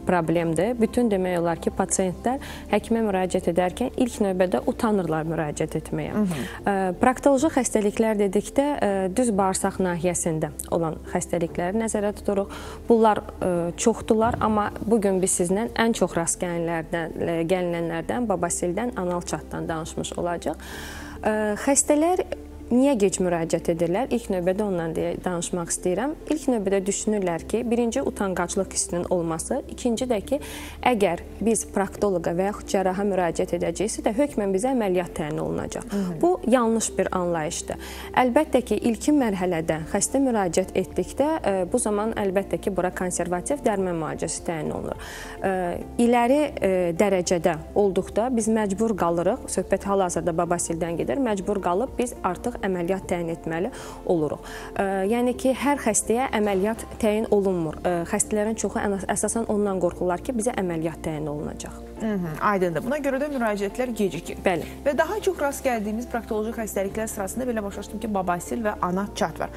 problemdir. Bütün demək olar ki, pasiyentlər həkimə müraciət edərkən ilk növbədə utanırlar müraciət etməyə. Proktoloji xəstəliklər dedikdə düz bağırsaq nahiyəsində olan xəstəlikləri nəzərdə tuturuq. Bunlar çoxdular, amma bugün biz sizlə ən çox rast gəlinənlərdən, babasildən, anal çatdan danışmış olacaq. Xəstələr niyə gec müraciət edirlər? İlk növbədə ondan danışmaq istəyirəm. İlk növbədə düşünürlər ki, birinci utanqaclıq hissinin olması, ikinci də ki, əgər biz proktoloqa və yaxud cərraha müraciət edəcəksə də hökmən bizə əməliyyat təyin olunacaq. Bu yanlış bir anlayışdır. Əlbəttə ki, ilkin mərhələdə xəstə müraciət etdikdə bu zaman əlbəttə ki, bura konservativ dərmə müalicəsi təyin olunur. İləri dərəcədə olduqda biz məcbur qalırıq, söhbət hal-hazırda babasildən gedir, məcbur qalıb biz artıq əməliyyat təyin etməli oluruq. Yəni ki, hər xəstəyə əməliyyat təyin olunmur. Xəstələrin çoxu əsasən ondan qorxurlar ki, bizə əməliyyat təyin olunacaq. Aydındır. Buna görə də müraciətlər gecikir. Bəli. Və daha çox rast gəldiyimiz proktoloji xəstəliklər sırasında belə başlaşdım ki, babasil və anal çat var.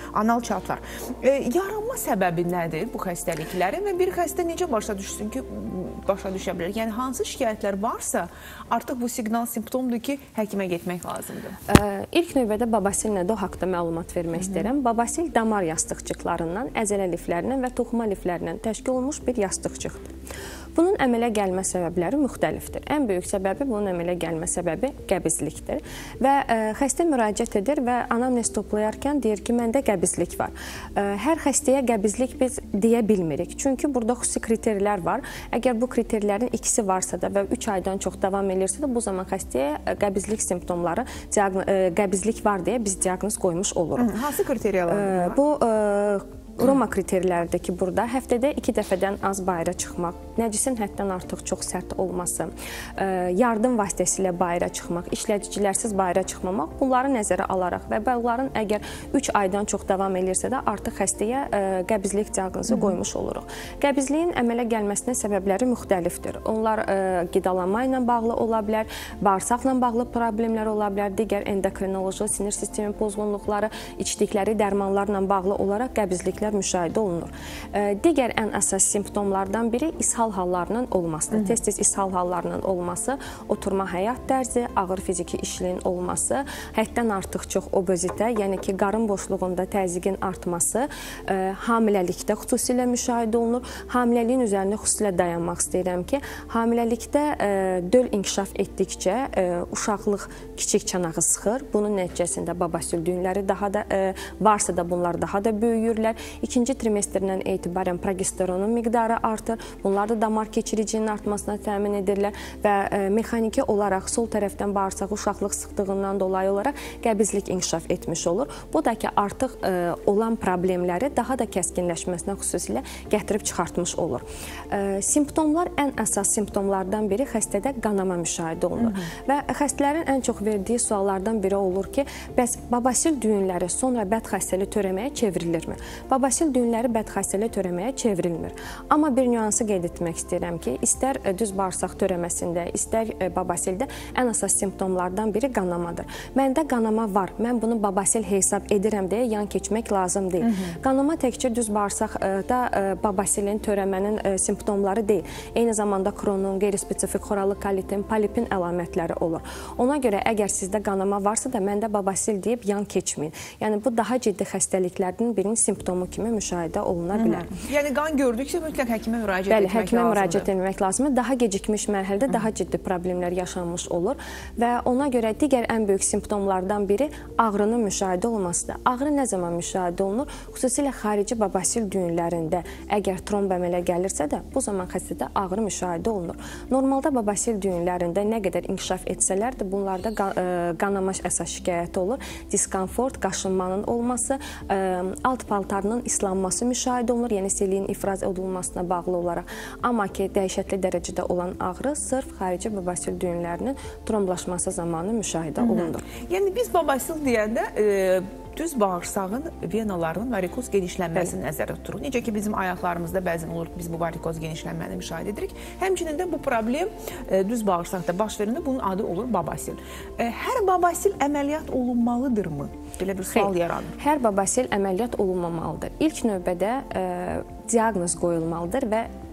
Yaranma səbəbi nədir bu xəstəliklərin və bir xəstə necə başa düşsün ki, başa düşə bilər? Yəni, hansı şikayətlər varsa, artıq bu siqnal simptomdur ki, həkimə getmək lazımdır. İlk növbədə babasil nədir? O haqda məlumat vermək istəyirəm. Babasil damar yastıqçıqlarından, əzələ liflərindən və toxuma liflərindən təşkil olunmuş bir yastıqçıqdır. Bunun əmələ gəlmə səbəbləri müxtəlifdir. Ən böyük səbəbi, bunun əmələ gəlmə səbəbi qəbizlikdir. Və xəstə müraciət edir və anamnez toplayarkən deyir ki, məndə qəbizlik var. Hər xəstəyə qəbizlik biz deyə bilmirik. Çünki burada xüsusi kriterlər var. Əgər bu kriterlərin ikisi varsa da və 3 aydan çox davam edirsə də, bu zaman xəstəyə qəbizlik simptomları, qəbizlik var deyə biz diaqnoz qoymuş oluruq. Hansı kriteriyalar var? Bu Roma kriterləridir ki, burada həftədə 2 dəfədən az bayıra çıxmaq, nəcisin həddən artıq çox sərt olması, yardım vasitəsilə bayıra çıxmaq, işlədicilərsiz bayıra çıxmamaq, bunları nəzərə alaraq və bunların əgər 3 aydan çox davam edirsə də artıq xəstəyə qəbizlik diaqnozu qoymuş oluruq. Qəbizliyin əmələ gəlməsinin səbəbləri müxtəlifdir. Onlar qidalanma ilə bağlı ola bilər, bağırsaqla bağlı problemlər ola bilər, digər endokrinoloji, sinir sistemi pozğunluqları, içdikləri dərmanlarla bağlı olaraq qəbizliklər müşahidə olunur. Digər ən əsas simptomlardan biri ishal hallarının olmasıdır. Tez-tez ishal hallarının olması, oturma həyat tərzi, ağır fiziki işliyin olması, həddən artıq çox obezitə, yəni ki, qarın boşluğunda təzyiqin artması, hamiləlikdə xüsusilə müşahidə olunur. Hamiləliyin üzərində xüsusilə dayanmaq istəyirəm ki, hamiləlikdə döl inkişaf etdikcə uşaqlıq kiçik çanağı sıxır. Bunun nəticəsində babasil düyünləri daha da varsa da bunlar daha da böyüyürlər. İkinci trimestrdən etibarən progesteronun miqdarı artır. Bunlar da damar keçiricinin artmasına təmin edirlər və mexaniki olaraq sol tərəfdən bağırsaq uşaqlıq sıxdığından dolayı olaraq qəbizlik inkişaf etmiş olur. Bu da ki, artıq olan problemləri daha da kəskinləşməsinə xüsusilə gətirib çıxartmış olur. Simptomlar, ən əsas simptomlardan biri xəstədə qanama müşahidə olunur. Və xəstələrin ən çox verdiyi suallardan biri olur ki, bəs babasil düyünləri sonra bədxəstəli törəməyə çevrilirmi? Babasil düyünləri bədxəstəli törəməyə çevrilmir. Amma bir nüansı qeyd etmək istəyirəm ki, istər düz bağırsaq törəməsində, istər babasildə ən əsas simptomlardan biri qanamadır. Məndə qanama var, mən bunu babasil hesab edirəm deyə yan keçmək lazım deyil. Qanama təkcə düz bağırsaqda babasilin törəmənin simptomları deyil. Eyni zamanda kronun, qeyri-spesifik xorallıq kolitin, polipin əlamətləri olur. Ona görə əgər sizdə qanama varsa da məndə babasil deyib yan keçməyin. Yəni bu daha ciddi xəstəliklərdən birinin simptomu kimi müşahidə oluna bilər. Yəni qan gördüksə mütləq həkimə müraciət etmək lazımdır. Bəli, həkimə müraciət etmək lazımdır. Daha gecikmiş mərhələdə daha ciddi problemlər yaşanmış olur və ona görə digər ən böyük simptomlardan biri ağrının müşahidə olmasıdır. Ağrı nə zaman müşahidə olunur? Xüsusilə xarici babasil düyünlərində əgər tromb əmələ gəlirsə də bu zaman xəstədə ağrı müşahidə olunur. Normalda babasil düyünlərində nə qədər inkişaf etsələr də bunlarda qanama əsas şikayəti olur. Diskomfort, qaşınmanın olması, alt paltarının islanması müşahidə olunur, yəni seliyin ifraz olunmasına bağlı olaraq. Amma ki, dəhşətli dərəcədə olan ağrı sırf xarici babasil düyünlərinin tromblaşması zamanı müşahidə olunur. Yəni biz babasil deyəndə düz bağırsağın venalarının varikoz genişlənməsini nəzərdə tuturuq. Necə ki, bizim ayaqlarımızda bəzən olur ki, biz bu varikoz genişlənməni müşahidə edirik. Həmçinin də bu problem düz bağırsaqda baş verəndə bunun adı olur babasil. Hər babasil əməliyyat olunmalıdırmı? Belə bir sual yaranır. Hər babasil əməliyyat olunmamalıdır. İlk növbədə diaqnoz qoyulmalıdır və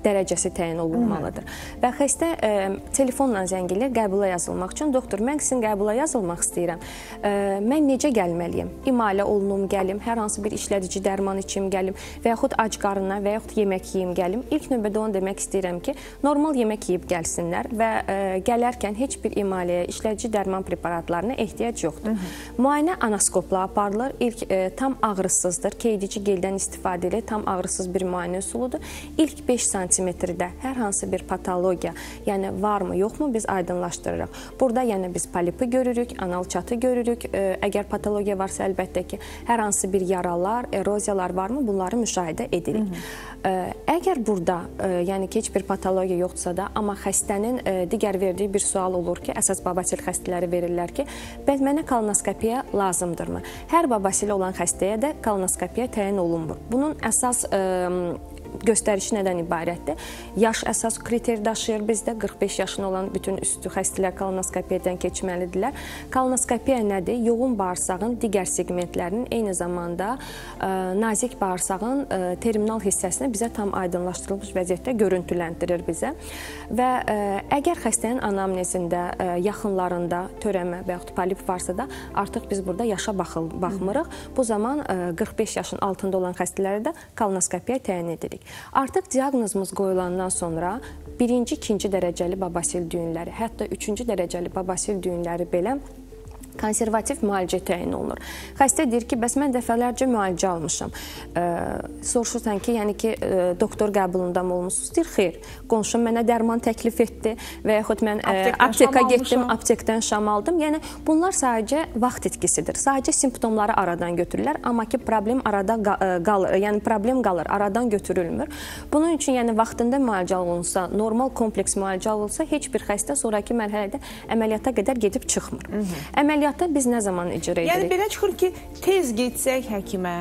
dərəcəsi təyin olunmalıdır. Və xəstə telefonla zəng edir qəbula yazılmaq üçün. Doktor, mən sizin qəbula yazılmaq istəyirəm. Mən necə gəlməliyim? İmalə olunum gəlim, hər hansı bir işlədici dərman içim gəlim və yaxud ac qarnına və yaxud yemək yeyim gəlim. İlk növbədə onu demək istəyirəm ki, normal yemək yeyib gəlsinlər və gələrkən heç bir imaləyə, işlədici dərman preparatlarına ehtiyac yoxdur. Müayinə anaskopla aparılır. İlk tam ağrısızdır. Keydici geldən istifadə edilir. Tam ağrısız bir müayinə üsuludur. İlk 5 santimetrdə hər hansı bir patologiya, yəni varmı, yoxmu biz aydınlaşdırırıq. Burada yəni biz polipi görürük, anal çatı görürük. Əgər patologiya varsa əlbəttə ki, hər hansı bir yaralar, eroziyalar varmı bunları müşahidə edirik. Əgər burada yəni ki, heç bir patologiya yoxdursa da, amma xəstənin digər verdiyi bir sual olur ki, əsas babasil xəstələri verirlər ki, bəs mənə kolonoskopiya lazımdırmı? Hər babasil olan xəstəyə də kolonoskopiya təyin olunmur. Bunun əsas göstərişi nədən ibarətdir? Yaş əsas kriter daşıyır bizdə. 45 yaşında olan bütün üstü xəstələr kolonoskopiyadan keçməlidirlər. Kolonoskopiya nədir? Yoğun bağırsağın digər segmentlərinin, eyni zamanda nazik bağırsağın terminal hissəsini bizə tam aydınlaşdırılmış vəziyyətdə görüntüləndirir bizə. Və əgər xəstənin anamnezində, yaxınlarında törəmə və yaxud polip varsa da, artıq biz burada yaşa baxmırıq. Bu zaman 45 yaşın altında olan xəstələrə də kolonoskopiya təyin edirik. Artıq diaqnozumuz qoyulandan sonra birinci, ikinci dərəcəli babasil düyünləri, hətta üçüncü dərəcəli babasil düyünləri belə konservativ müalicə təyin olunur. Xəstə deyir ki, bəs mən dəfələrcə müalicə almışam. Soruşursan ki, yəni ki, doktor qəbulunda mı olmuşsunuz? Deyir, xeyr, qonşum mənə dərman təklif etdi və yaxud mən apteka getdim, aptekdən şam aldım. Yəni, bunlar sadəcə vaxt etkisidir. Sadəcə simptomları aradan götürürlər, amma ki, problem arada qalır, yəni problem qalır, aradan götürülmür. Bunun üçün, yəni, vaxtında müalicə olunsa, normal kompleks müalicə olunsa, heç bir xəstə sonraki mərhələdə əməliyyata qədər gedib çıxmır. Əməliyyatı biz nə zaman icra edirik? Yəni belə çıxır ki, tez getsək həkimə,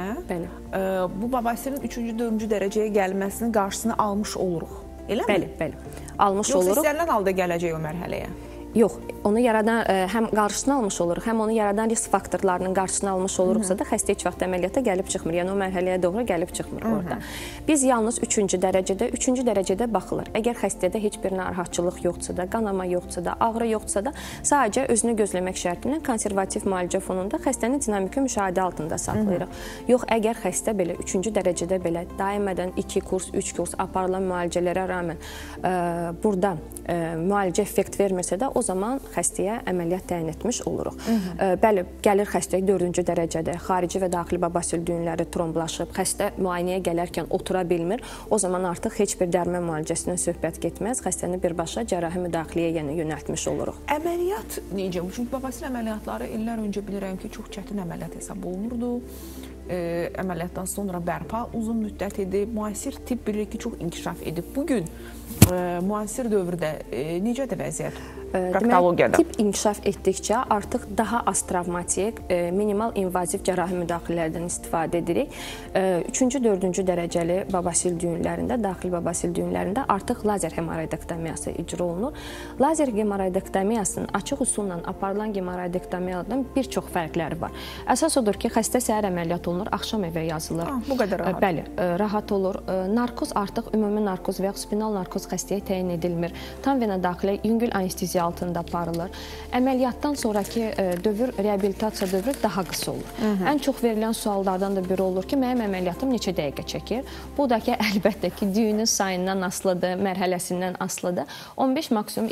bu babasilin 3-cü, 4-cü dərəcəyə gəlməsinin qarşısını almış oluruq. Eləmi? Bəli, bəli. Almış oluruq. Yoxsa istənilən halda gələcək o mərhələyə? Yox, onu yaradan həm qarşısını almış oluruq, həm onu yaradan risk faktorlarının qarşısını almış oluruqsa da xəstə heç vaxt əməliyyata gəlib çıxmır. Yəni o mərhələyə doğru gəlib çıxmır orada. Biz yalnız 3-cü dərəcədə baxılır. Əgər xəstədə heç bir narahatçılıq yoxdursa da, qanama yoxdursa da, ağrı yoxdursa da, sadəcə özünü gözləmək şərti ilə konservativ müalicə fonunda xəstəni dinamiki müşahidə altında saxlayırıq. Yox, əgər xəstə belə 3-cü dərəcədə belə daimidən 2 kurs, 3 kurs aparılan müalicələrə rağmen burada müalicə effekt vermirsə də, o zaman xəstəyə əməliyyat təyin etmiş oluruq. Bəli, gəlir xəstə 4-cü dərəcədə, xarici və daxili babasil düyünləri tromblaşıb, xəstə müayinəyə gələrkən otura bilmir, o zaman artıq heç bir dərmə müalicəsindən söhbət getməz, xəstəni birbaşa cərrahi müdaxiləyə yönəltmiş oluruq. Əməliyyat necə? Çünki babasil əməliyyatları illər öncə bilirəm ki, çox çətin əməliyyat hesab olunurdu. Əməliyyatdan sonra bərpa uzun müddət idi. Müasir tibb bilir ki, çox inkişaf edib. Bugün müasir dövrdə necədir vəziyyət? Demək, tibb inkişaf etdikcə artıq daha az travmatik, minimal invaziv cərrahi müdaxilələrdən istifadə edirik. 3-cü, 4-cü dərəcəli babasil düyünlərində, daxili babasil düyünlərində artıq lazer hemoroidektomiyası icra olunur. Lazer hemoroidektomiyasının açıq üsulla aparılan hemoroidektomiyadan bir çox fərqləri var. Əsas odur ki, xəstə səhər əməliyyat olunur, axşam evə yazılır. Bu qədər rahat. Bəli, rahat olur. Narkoz artıq ümumi narkoz və yaxud spinal narkoz xəstəyə təyin edilmir. Tam vena daxilə yüngül anesteziya altında aparılır. Əməliyyatdan sonraki dövr, reabilitasiya dövrü daha qısa olur. Ən çox verilən suallardan da biri olur ki, mənim əməliyyatım neçə dəqiqə çəkir? Bu da ki, əlbəttə ki, düyünün sayından asılıdır, mərhələsindən asılıdır. 15 maksimum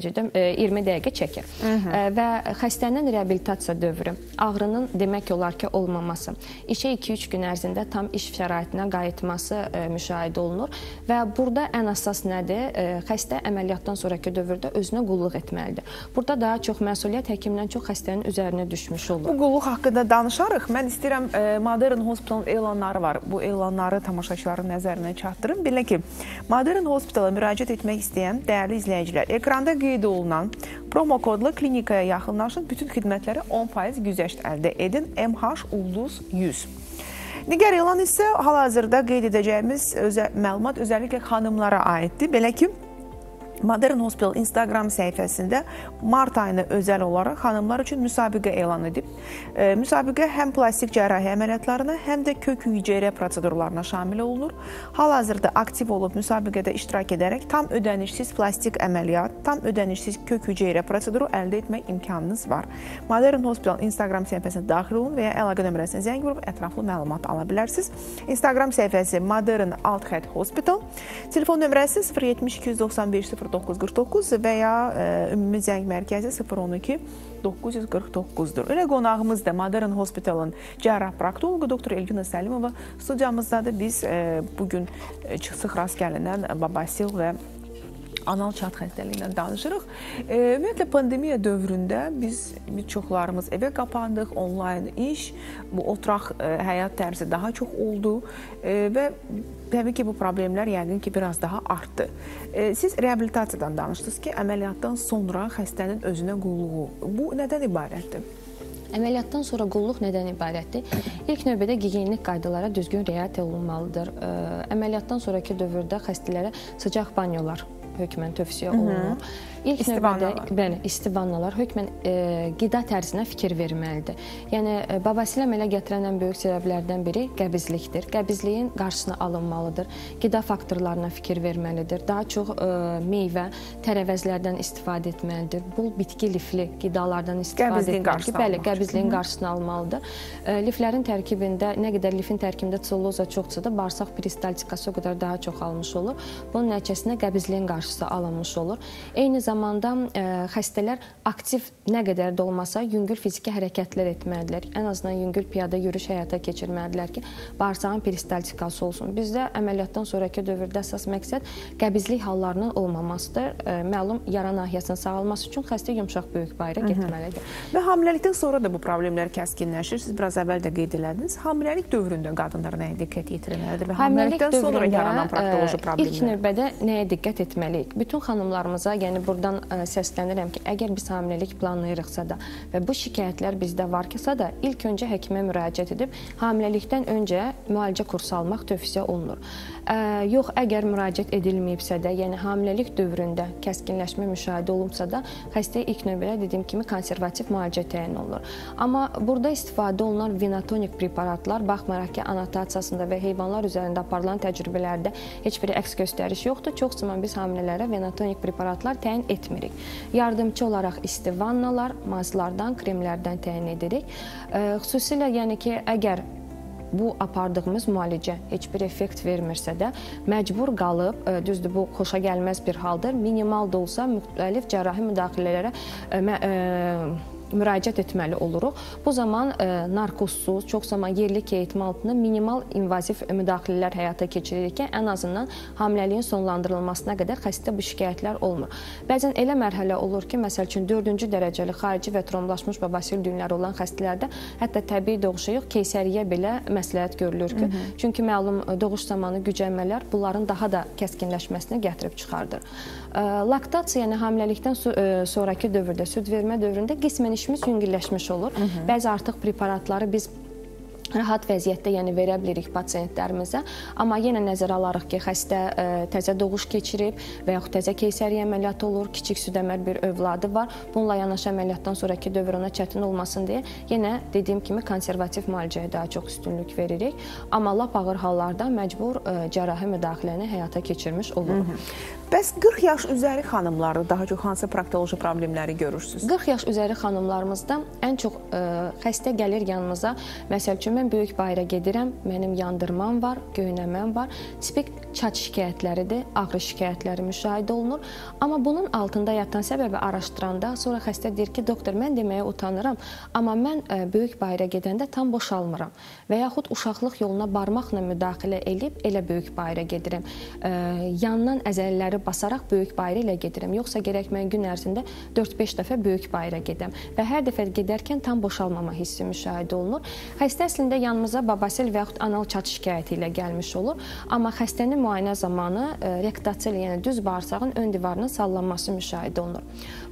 20 dəqiqə çəkir. Və xəstənin reabilitasiya dövrü, ağrının demək olar ki, olmaması, işə 2-3 gün ərzində tam iş şəraitinə qayıtması müşahidə olunur və burada ən əsas nədir? Xəstə əməliyyatdan sonraki dövrdə özünə qulluq etməlidir. Burada daha çox məsuliyyət həkimdən çox xəstənin üzərinə düşmüş olur. Bu qulluq haqqında danışarıq. Mən istəyirəm, Modern Hospitalın elanları var. Bu elanları tamaşaçıların nəzərinə çatdırım. Belə ki, Modern Hospitala müraciət etmək istəyən dəyərli izləyicilər, ekranda qeyd olunan promo kodla klinikaya yaxınlaşın, bütün xidmətləri 10% güzəşt əldə edin. MH-100. Digər elan isə hal-hazırda qeyd edəcəyimiz məlumat özəlliklə xanımlara aiddir. Belə ki, Modern Hospital Instagram səhifəsində mart ayına özəl olaraq xanımlar üçün müsabiqə elan edib. Müsabiqə həm plastik cərrahi əməliyyatlarına, həm də kök hüceyrə prosedurlarına şamil olunur. Hal-hazırda aktiv olub müsabiqədə iştirak edərək tam ödənişsiz plastik əməliyyat, tam ödənişsiz kök hüceyrə proseduru əldə etmək imkanınız var. Modern Hospital Instagram səhifəsinə daxil olun və ya əlaqə nömrəsinə zəng vurub ətraflı məlumat ala bilərsiniz. Instagram səhifəsi Modern Hospital. Telefon nömrəsi 070-295 0949 və ya ümumi zəng mərkəzi 012 949-dur. Elə qonağımız da Modern Hospital'ın cərrah proktologu doktor Elgina Səlimova studiyamızdadır. Biz bugün sıx rast gəlinən babasil və anal çat xəstəliyindən danışırıq. Ümumiyyətlə, pandemiya dövründə biz çoxlarımız evə qapandıq, onlayn iş, bu oturaq həyat tərzi daha çox oldu və təbii ki, bu problemlər yəqin ki, biraz daha artdı. Siz reabilitasiyadan danışdınız ki, əməliyyatdan sonra xəstənin özünə qulluğu. Bu nədən ibarətdir? Əməliyyatdan sonra qulluq nədən ibarətdir? İlk növbədə gigiyenik qaydalara düzgün riayət olunmalıdır. Əməliyyatdan sonraki dövrdə xəstələrə sıcaq banyolar hökmən tövsiyə olunur. İlk növbədə isti vannalar hökmən qida tərzinə fikir verməlidir. Yəni, babasil əmələ gətirən ən böyük səbəblərdən biri qəbizlikdir. Qəbizliyin qarşısına alınmalıdır. Qida faktorlarına fikir verməlidir. Daha çox meyvə, tərəvəzlərdən istifadə etməlidir. Bol bitki lifli qidalardan istifadə etməlidir. Bəli, qəbizliyin qarşısını almalıdır. Liflərin tərkibində, nə qədər lifin tərkibində selluloza çoxsa da, bağırsaq peristaltikası o qədər daha çox almış olur. Bunun nəticəsində qəbizliyin qarşısı alınmış olur. Eyni zamanda xəstələr aktiv nə qədər də olmasa yüngül fiziki hərəkətlər etməlidirlər. Ən azından yüngül piyada yürüyüş həyata keçirməlidirlər ki, bağırsağın peristaltikası olsun. Bizdə əməliyyatdan sonraki dövrdə əsas məqsəd qəbizlik hallarının olmamasıdır. Məlum yara nahiyəsinin sağalması üçün xəstə yumşaq böyük bayıra getməlidir. Və hamiləlikdən sonra da bu problemlər kəskinləşir. Siz biraz əvvəl də qeyd elədiniz. Hamiləlik dövründə qadınlar nəyə diqqət yetirməlidir və hamiləlikdən sonra yaranan proktoloji problemlər? İlk növbədə nəyə diqqət etməliyik? Bütün xanımlarımıza, yəni buradan səslənirəm ki, əgər biz hamiləlik planlayırıqsa da və bu şikayətlər bizdə varsa da, ilk öncə həkimə müraciət edib, hamiləlikdən öncə müalicə kursu almaq tövsiyə olunur. Yox, əgər müraciət edilməyibsə də, yəni hamiləlik dövründə kəskinləşmə müşahidə olunsa da, xəstəyə ilk növbədə dediyim kimi konservativ müalicə təyin olunur. Amma burada istifadə olunan venatonik preparatlar, baxmayaraq ki, anotasiyasında və heyvanlar üzərində aparılan təcrübələrdə heç bir əks göstəriş yoxdur. Çox zaman biz hamilələrə venatonik preparatlar təyin etmirik. Yardımçı olaraq isti vannalar, mazlardan, kremlərdən təyin edirik. Xüsusilə, yəni ki, əgər bu apardığımız müalicə heç bir effekt vermirsə də, məcbur qalıb, düzdür, bu xoşa gəlməz bir haldır, minimal da olsa müxtəlif cərrahi müdaxilələrə müraciət etməli oluruq. Bu zaman narkozsuz, çox zaman yerli keyitmə altında minimal invaziv müdaxilələr həyata keçiririk ki, ən azından hamiləliyin sonlandırılmasına qədər xəstə bu şikayətlər olmur. Bəzən elə mərhələ olur ki, məsəl üçün 4-cü dərəcəli xarici və tromblaşmış babasil düyünləri olan xəstələrdə hətta təbii doğuşa yox, keysəriyyə belə məsləhət görülür ki, çünki məlum doğuş zamanı gücənmələr bunların daha da kəskinləşməsinə gətirib çıxardır. Laktasiya, yəni hamiləlikdən sonraki dövrdə, süd vermə dövründə qismən işimiz yüngülləşmiş olur. Bəzi artıq preparatları biz rahat vəziyyətdə verə bilirik pasiyentlərimizə. Amma yenə nəzərə alarıq ki, xəstə təzə doğuş keçirib və yaxud təzə keysəriyyə əməliyyatı olur, kiçik südəmər bir övladı var. Bununla yanaşı əməliyyatdan sonraki dövr ona çətin olmasın deyə yenə dediyim kimi konservativ müalicəyə daha çox üstünlük veririk. Amma lap ağır hallarda məcbur cərrahi müdaxiləni həyata keçirmiş oluruq. Bəs 40 yaş üzəri xanımlarda daha çox hansı proktoloji problemləri görürsünüz? 40 yaş üzəri xanımlarımızda ən çox xəstə gəlir yanımıza. Məsəl üçün, mən böyük bayıra gedirəm, mənim yandırmam var, göynəməm var. Tipik çat şikayətləridir, ağrı şikayətləri müşahidə olunur. Amma bunun altında yatan səbəbi araşdıranda sonra xəstə deyir ki, doktor, mən deməyə utanıram, amma mən böyük bayıra gedəndə tam boşalmıram və yaxud uşaqlıq yoluna barmaqla müdaxilə edib elə böyük bayıra gedirəm. Yandan əzələləri basaraq böyük bayıra ilə gedirəm. Yoxsa gərək mən gün ərzində 4-5 dəfə böyük bayıra gedəm və hər dəfə gedərkən tam boşalmama hissi müşahidə olunur. Xəstə əslində yanımıza babasil və yaxud anal çat şikayəti ilə gəlmiş olur. Amma xəstənin müayinə zamanı rektasiya, yəni düz bağırsağın ön divarının sallanması müşahidə olunur.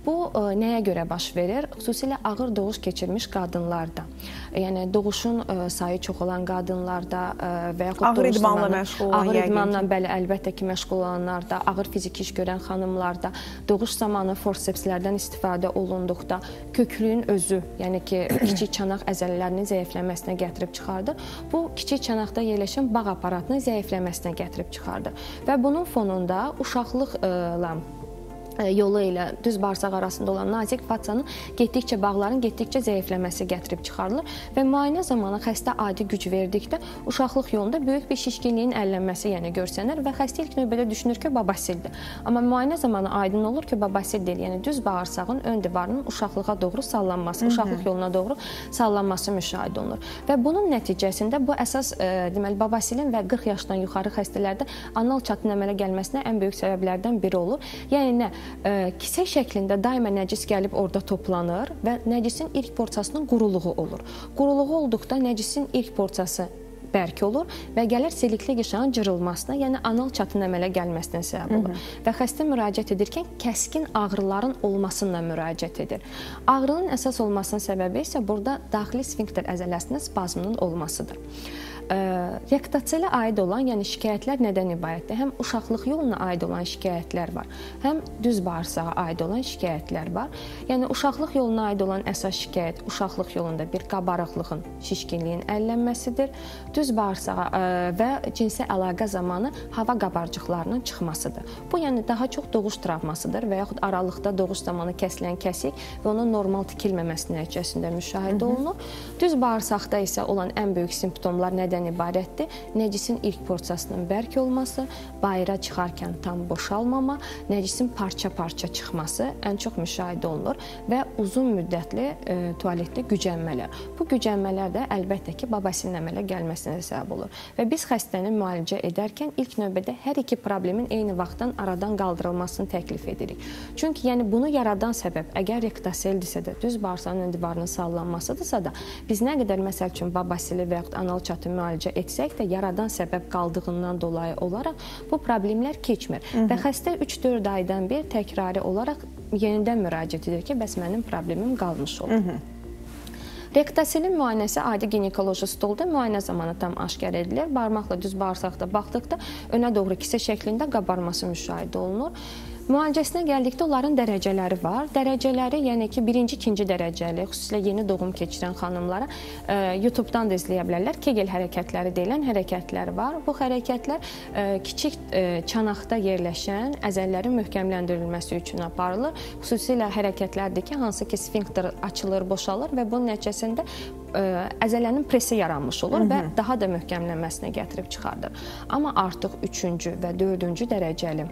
Bu nəyə görə baş verir? Xüsusilə ağır doğuş keçirmiş qadınlarda, yəni doğuşun sayı çox olan qadınlarda və yaxud ağır idmanla məşğul olan, ağır idmanla bəli, əlbəttə ki, məşğul olanlarda, ağır fiziki iş görən xanımlarda, doğuş zamanı forsepslərdən istifadə olunduqda köklüyün özü, yəni ki, kiçik çanaq əzələlərinin zəifləməsinə gətirib çıxardır. Bu, kiçik çanaqda yerləşən bağ aparatının zəifləməsinə gətirib çıxardır. Və bunun fonunda uşaqlıqla yolu ilə düz bağırsaq arasında olan nazik façanın getdikcə bağların getdikcə zəifləməsi gətirib çıxarılır və müayinə zamanı xəstə adi güc verdikdə uşaqlıq yolunda böyük bir şişkinliyin əllənməsi yəni görsənir və xəstə ilk növbədə düşünür ki, babasildir. Amma müayinə zamanı aydın olur ki, babasil deyil, yəni düz bağırsağın ön divarının uşaqlığa doğru sallanması, uşaqlıq yoluna doğru sallanması müşahidə olunur. Və bunun nəticəsində bu əsas deməli babasilin və 40 yaşdan yuxarı xəstələrdə anal çatının əmələ gəlməsinə ən böyük səbəblərdən biri olur. Yəni nə? Kisə şəklində daima nəcis gəlib orada toplanır və nəcisin ilk porçasının quruluğu olur. Quruluğu olduqda nəcisin ilk porçası bərk olur və gəlir silikli qışağın cırılmasına, yəni anal çatının əmələ gəlməsinə səbəb olur. Və xəstə müraciət edirkən kəskin ağrıların olmasına müraciət edir. Ağrının əsas olmasının səbəbi isə burada daxili sfinkter əzələsinin spazmının olmasıdır. Rektaselə aid olan, yəni şikayətlər nədən ibarətdir? Həm uşaqlıq yoluna aid olan şikayətlər var, həm düz bağırsağa aid olan şikayətlər var. Yəni uşaqlıq yoluna aid olan əsas şikayət uşaqlıq yolunda bir qabarıqlığın, şişkinliyin əllənməsidir. Düz bağırsağa və cinsi əlaqə zamanı hava qabarcıqlarının çıxmasıdır. Bu, yəni daha çox doğuş travmasıdır və yaxud aralıqda doğuş zamanı kəsilən kəsik və onun normal tikilməməsi nəticəsində müşahidə olunur. Düz bağırsaqda isə olan ən böyük simptomlar nədən ibarətdir? Nəcisin ilk porçasının bərk olması, bayıra çıxarkən tam boşalmama, nəcisin parça-parça çıxması ən çox müşahidə olunur və uzun müddətli tualetdə gücənmələr. Bu gücənmələr də əlbəttə ki, babasilin əmələ gəlməsinə səbəb olur. Və biz xəstəni müalicə edərkən ilk növbədə hər iki problemin eyni vaxtdan aradan qaldırılmasını təklif edirik. Çünki yəni bunu yaradan səbəb əgər rektaseldirsə də, düz bağırsağın ön divarının sallanmasıdırsa da, biz nə qədər məsəl üçün babasili və yaxud anal çatı müalicə etsək də yaradan səbəb qaldığından dolayı olaraq bu problemlər keçmir. Və xəstə 3-4 aydan bir təkrari olaraq yenidən müraciət edir ki, bəs mənim problemim qalmış olur. Rektasilin müayinəsi adi ginekoloji stolda müayinə zamanı tam aşkar edilir. Barmaqla düz bağırsaqda baxdıqda önə doğru kisə şəklində qabarması müşahidə olunur. Müalicəsinə gəldikdə onların dərəcələri var. Dərəcələri, yəni ki, 1-ci, 2-ci dərəcəli, xüsusilə yeni doğum keçirən xanımlara YouTube-dan da izləyə bilərlər. Kegel hərəkətləri deyilən hərəkətlər var. Bu hərəkətlər kiçik çanaqda yerləşən əzələlərin möhkəmləndirilməsi üçün aparılır. Xüsusilə hərəkətlərdir ki, hansı ki, sfinkter açılır, boşalır və bunun nəticəsində əzələnin presi yaranmış olur və daha da möhkəmlənməsinə gətirib çıxardır. Amma artıq 3-cü və 4-cü dərəcəli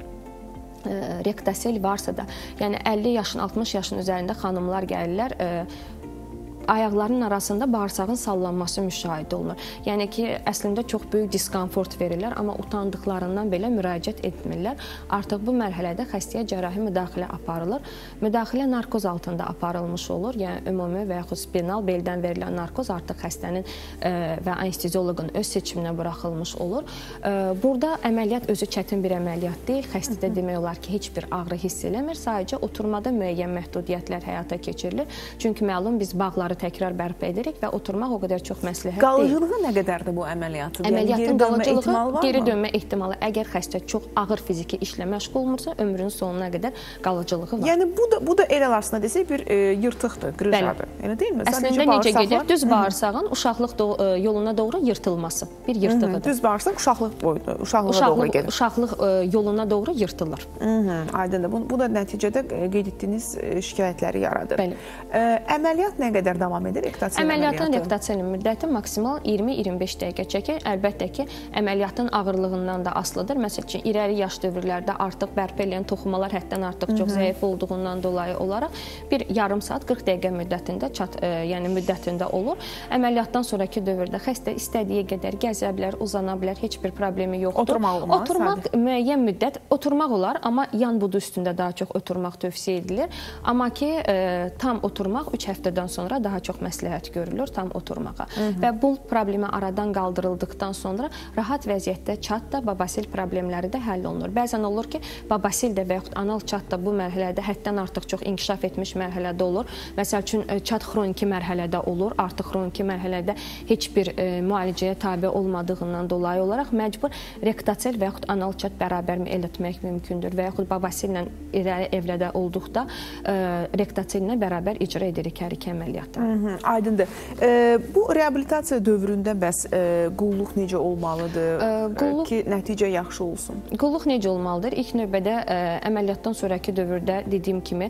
rektasel varsa da, yəni 50 yaşın, 60 yaşın üzərində xanımlar gəlirlər, ayaqlarının arasında bağırsağın sallanması müşahidə olunur. Yəni ki, əslində çox böyük diskomfort verirlər, amma utandıqlarından belə müraciət etmirlər. Artıq bu mərhələdə xəstəyə cərrahi müdaxilə aparılır. Müdaxilə narkoz altında aparılmış olur. Yəni ümumi və yaxud spinal beldən verilən narkoz artıq xəstənin və anestezioloqun öz seçiminə buraxılmış olur. Burada əməliyyat özü çətin bir əməliyyat deyil. Xəstədə demək olar ki, heç bir ağrı hiss eləmir. Sadəcə oturmada müəyyən məhdudiyyətlər həyata keçirilir. Çünki məlum biz bağları təkrar bərpa edirik və oturmaq o qədər çox məsləhət deyil. Qalıcılığı nə qədərdir bu əməliyyatın? Əməliyyatın qalıcılığı geri dönmə ehtimalı. Əgər xəstə çox ağır fiziki işlə məşğul olmursa, ömrünün sonuna qədər qalıcılığı var. Yəni bu da el arasında desək bir yırtıqdır, qırıcadır. Elə deyilmi? Əslində necə gedir? Düz bağırsağın uşaqlıq yoluna doğru yırtılması bir yırtığıdır. Düz bağırsaq uşaqlığa doğru gedir. Uşaqlıq yoluna doğru yırtılır. Aydındır. Bu da nəticədə qeyd etdiyiniz şikayətləri yaradır. Bəli. Əməliyyat nə qədər davam edir? Əməliyyatın rektaselin müddəti maksimal 20-25 dəqiqə çəkir. Əlbəttə ki, əməliyyatın ağırlığından da asılıdır. Məsəl üçün, irəli yaş dövrlərdə artıq bərpa eləyən toxumalar həddən artıq çox zəif olduğundan dolayı olaraq bir yarım saat 40 dəqiqə müddətində olur. Əməliyyatdan sonraki dövrdə xəstə istədiyi qədər gəzə bilər, uzana bilər, heç bir problemi yoxdur. Oturmaq olmaz. Oturmaq müəyyən müddət oturmaq olar, amma yan budu üstündə daha çox oturmaq tövsiyə edilir. Amma ki, tam oturmaq 3 həftədən sonra daha daha çox məsləhət görülür tam oturmağa. Və bu problemi aradan qaldırıldıqdan sonra rahat vəziyyətdə çat da, babasil problemləri də həll olunur. Bəzən olur ki, babasil də və yaxud anal çat da bu mərhələdə həddən artıq çox inkişaf etmiş mərhələdə olur. Məsəl üçün, çat xroniki mərhələdə olur. Artıq xroniki mərhələdə heç bir müalicəyə tabe olmadığından dolayı olaraq məcbur rektasel və yaxud anal çat bərabər etmək mümkündür və yaxud babasillə irəli evrədə olduqda rektasellə bərabər icra edirik hər iki əməliyyatı. Aydındır. Bu reabilitasiya dövründə bəs qulluq necə olmalıdır ki, nəticə yaxşı olsun? Qulluq necə olmalıdır? İlk növbədə əməliyyatdan sonraki dövrdə dediyim kimi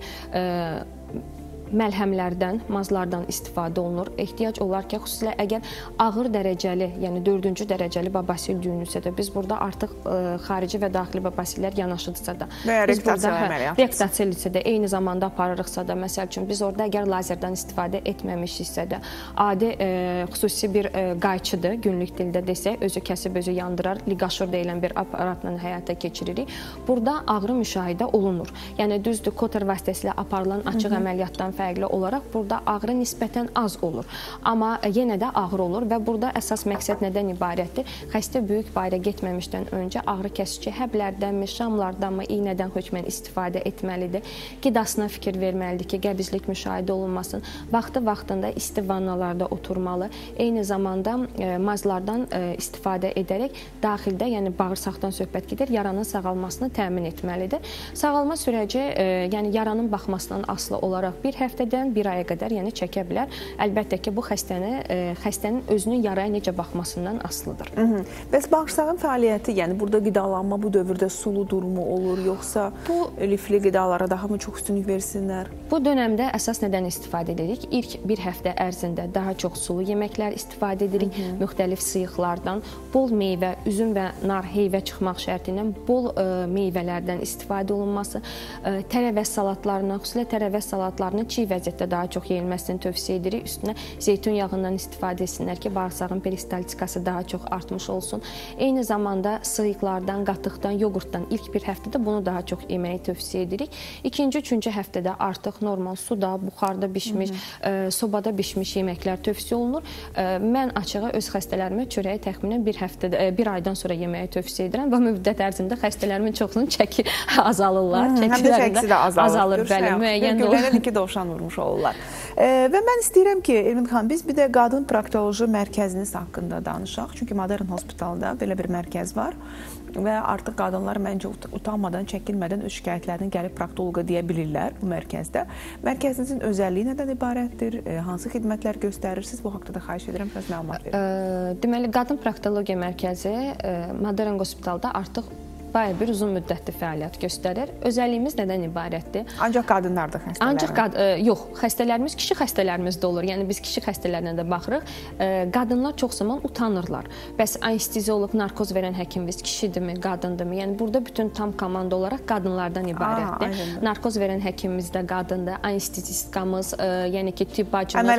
məlhəmlərdən, mazlardan istifadə olunur. Ehtiyac olar ki, xüsusilə əgər ağır dərəcəli, yəni 4-cü dərəcəli babasil düyünüsə də biz burada artıq xarici və daxili babasillər yanaşıdırsa da, və ya rektasiya isə də eyni zamanda aparırıqsa da, məsəl üçün biz orada əgər lazerdən istifadə etməmişiksə də, adi xüsusi bir qayçıdır, günlük dildə desək, özü kəsib, özü yandırar, liqaşur deyilən bir aparatla həyata keçiririk. Burada ağrı müşahidə olunur. Yəni düzdür, koter vasitəsilə aparılan açıq əməliyyatdan fərqli olaraq burada ağrı nisbətən az olur. Amma yenə də ağrı olur və burada əsas məqsəd nədən ibarətdir? Xəstə böyük bayra getməmişdən öncə ağrı kəsici həblərdənmi, şamlardanmı, iynədən hökmən istifadə etməlidir. Qidasına fikir verməlidir ki, qəbizlik müşahidə olunmasın. Vaxtı-vaxtında isti vannalarda oturmalı. Eyni zamanda mazlardan istifadə edərək daxildə, yəni bağırsaqdan söhbət gedir, yaranın sağalmasını təmin etməlidir. Sağalma sürəci, yəni yaranın baxmasından asılı olaraq bir həftədən bir aya qədər yəni çəkə bilər. Əlbəttə ki, bu xəstənin özünün yaraya necə baxmasından asılıdır. Bəs bağırsağın fəaliyyəti, yəni burada qidalanma bu dövrdə suludurmu olur, yoxsa lifli qidalara daha mı çox üstünlük versinlər? Bu dönəmdə əsas nədən istifadə edirik? İlk bir həftə ərzində daha çox sulu yeməklər istifadə edirik, müxtəlif sıyıqlardan, bol meyvə, üzüm və nar heyvə çıxmaq şərti ilə bol meyvələrdən istifadə olunması, tərəvəz salatlarından, xüsusilə tərəvəz salatlarının çiğ vəziyyətdə daha çox yeyilməsini tövsiyə edirik. Üstünə zeytun yağından istifadə etsinlər ki, bağırsağın peristaltikası daha çox artmış olsun. Eyni zamanda sıyıqlardan, qatıqdan, yoğurtdan ilk bir həftədə bunu daha çox yeməyi tövsiyə edirik. İkinci, üçüncü həftədə artıq normal suda, buxarda bişmiş, sobada bişmiş yeməklər tövsiyə olunur. Mən açığı öz xəstələrimə çörəyi təxminən bir aydan sonra yeməyi tövsiyə edirəm və müddət ərzində xəstələrimin çoxunun çəki azalırlar. Çəki də azalır. Bəli, müəyyən olur. İki dovşan vurmuş olurlar. Və mən istəyirəm ki, Elmin xanım, biz bir də qadın proktoloji mərkəziniz haqqında danışaq. Çünki Modern Hospitalda belə bir mərkəz var və artıq qadınlar məncə utanmadan, çəkinmədən öz şikayətlərini gəlib proktoloqa deyə bilirlər bu mərkəzdə. Mərkəzinizin özəlliyi nədən ibarətdir? Hansı xidmətlər göstərirsiniz? Bu haqda da xahiş edirəm, biraz məlumat verin. Deməli, qadın proktologiya mərkəzi Modern Hospitalda artıq bayağı bir uzun müddətli fəaliyyət göstərir. Özəlliyimiz nədən ibarətdir? Ancaq qadınlardır xəstələrimiz? Yox, xəstələrimiz, kişi xəstələrimiz də olur. Yəni biz kişi xəstələrinə də baxırıq. Qadınlar çox zaman utanırlar. Bəs anesteziolog, narkoz verən həkimimiz kişidirmi, qadındırmı? Yəni burada bütün tam komanda olaraq qadınlardan ibarətdir. Narkoz verən həkimimiz də qadındır. Anestezistkamız, yəni ki, tibb bacımız,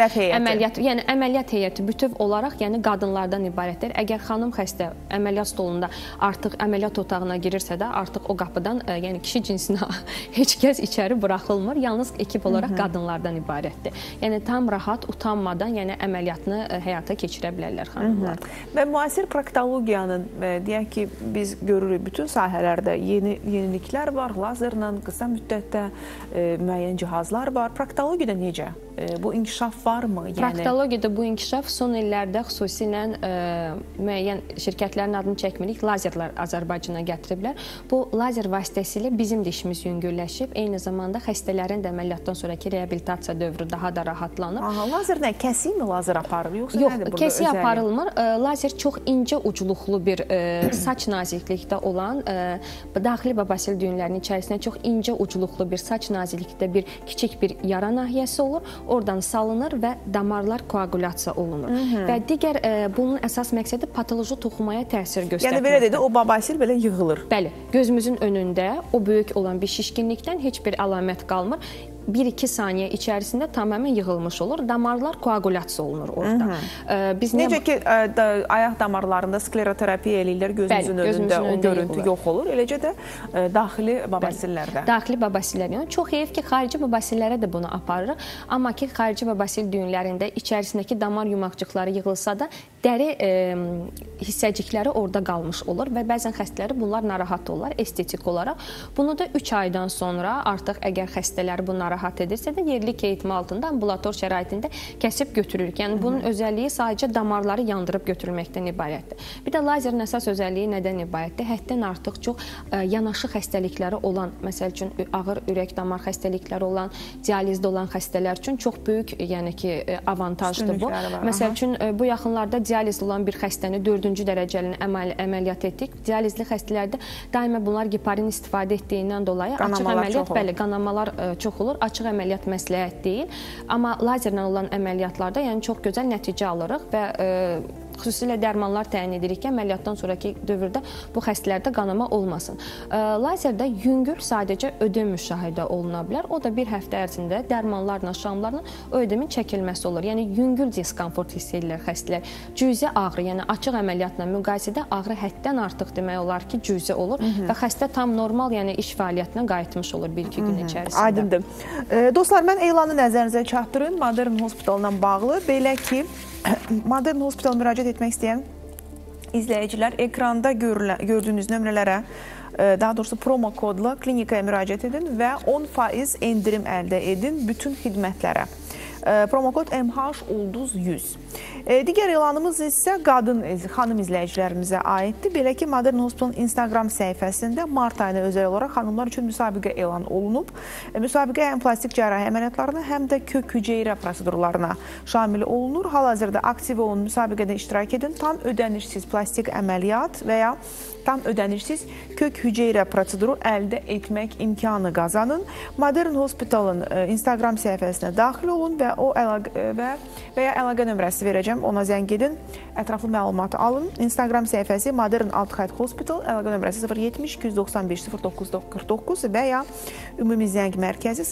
əməliyyat heyəti bütöv olaraq yəni qadınlardan ibarətdir. Əgər xanım xəstə əməliyyat stolunda artıq əməliyyat otağına girirsə də artıq o qapıdan, yəni kişi cinsinə heç kəs içəri buraxılmır. Yalnız ekip olaraq qadınlardan ibarətdir. Yəni tam rahat, utanmadan, yəni əməliyyatını həyata keçirə bilərlər xanımlar. Və müasir proktologiyanın, deyək ki, biz görürük bütün sahələrdə yeniliklər var, lazerlə, qısa müddətdə müəyyən cihazlar var. Proktologiyada necə? Bu inkişaf varmı? Proktologiyada bu inkişaf son illərdə xüsusilə müəyyən şirkətlərin adını çəkmirik, lazerlər Azərbaycana gətiriblər. Bu lazer vasitəsilə bizim də işimiz yüngülləşib. Eyni zamanda xəstələrin də əməliyyatdan sonraki reabilitasiya dövrü daha da rahatlanıb. Lazer nə? Kəsik mi lazer aparır? Yoxsa nədir burada özəllik? Yox, kəsik aparılmır. Lazer çox incə ucluqlu bir saç naziklikdə olan, daxili babasil düyünlərinin içərisində çox incə ucluqlu bir saç naziklikdə bir kiçik bir yara nahiyəsi olur. Oradan salınır və damarlar koagulyasiya olunur. Və digər bunun əsas məqsədi patoloji toxumaya təsir göstərməkdir. Yəni belə dedi, o babasil belə yığılır. Bəli, gözümüzün önündə o böyük olan bir şişkinlikdən heç bir əlamət qalmır. 1-2 saniyə içərisində tamamilə yığılmış olur. Damarlar koagulyasiya olunur orada. Biz necə ki, ayaq damarlarında skleroterapiya eləyirlər, gözümüzün önündə o görüntü yox olur. Eləcə də daxili babasillərdə. Daxili babasillər. Yəni, çox heyif ki, xarici babasillərə də bunu aparırıq. Amma ki, xarici babasil düyünlərində içərisindəki damar yumaqcıqları yığılsa da, dəri hissəcikləri orada qalmış olur və bəzən xəstələri bunlar narahat olurlar estetik olaraq. Bunu da 3 aydan sonra artıq əgər xəstələri bu narahat edirsə də yerli eğitim altında ambulator şəraitində kəsib götürürük. Yəni bunun özəlliyi sadəcə damarları yandırıb götürülməkdən ibarətdir. Bir də lazerin əsas özəlliyi nədən ibarətdir? Həddən artıq çox yanaşı xəstəlikləri olan, məsəl üçün ağır ürək damar xəstəlikləri olan, dializdə olan xəstələr üçün çox böyük, yəni ki, avantajdır bu. Məsəl üçün bu yaxınlarda dializdə olan bir xəstəni 4-cü dərəcəli əməliyyat etdik. Dializli xəstələrdə daima bunlar heparin istifadə etdiyindən dolayı açıq əməliyyat, bəli, qanamalar çox olur. Açıq əməliyyat məsləhət deyil. Amma lazerlə olan əməliyyatlarda yəni çox gözəl nəticə alırıq və xüsusilə dərmanlar təyin edirik ki, əməliyyatdan sonraki dövrdə bu xəstələrdə qanama olmasın. Lazerdə yüngül sadəcə ödem müşahidə oluna bilər. O da bir həftə ərzində dərmanlarla, şamlarla o ödemin çəkilməsi olur. Yəni yüngül diskomfort hiss edirlər xəstələr. Cüzi ağrı, yəni açıq əməliyyatla müqayisədə ağrı həddən artıq demək olar ki, cüzi olur və xəstə tam normal, yəni iş fəaliyyətinə qayıtmış olur 1-2 gün içərisində. Aydındır. Dostlar, mən elanı nəzərinizə çatdırın. Modern Hospital-la bağlı. Belə ki, Modern Hospital müraciət etmək istəyən izləyicilər ekranda gördüyünüz nömrələrə, daha doğrusu promo kodla klinikaya müraciət edin və 10% endirim əldə edin bütün xidmətlərə. Promo kod MH-100. Digər elanımız isə xanım izləyicilərimizə aiddir. Belə ki, Modern Hospital'ın Instagram səhifəsində mart ayına özəl olaraq xanımlar üçün müsabiqə elan olunub. Müsabiqə həm plastik cərrahi əməliyyatlarına, həm də kök hüceyrə prosedurlarına şamil olunur. Hal-hazırda aktiv olun, müsabiqədə iştirak edin. Tam ödənişsiz plastik əməliyyat və ya tam ödənişsiz kök hüceyrə proseduru əldə etmək imkanı qazanın. Modern Hospital'ın Instagram səhifəsinə daxil olun və və ya əlaqə nömrəsi verəcəm. Ona zəng edin, ətraflı məlumatı alın. Instagram səhifəsi Modern Hospital, əlaqə nömrəsi 075-0949 və ya ümumi zəng mərkəzi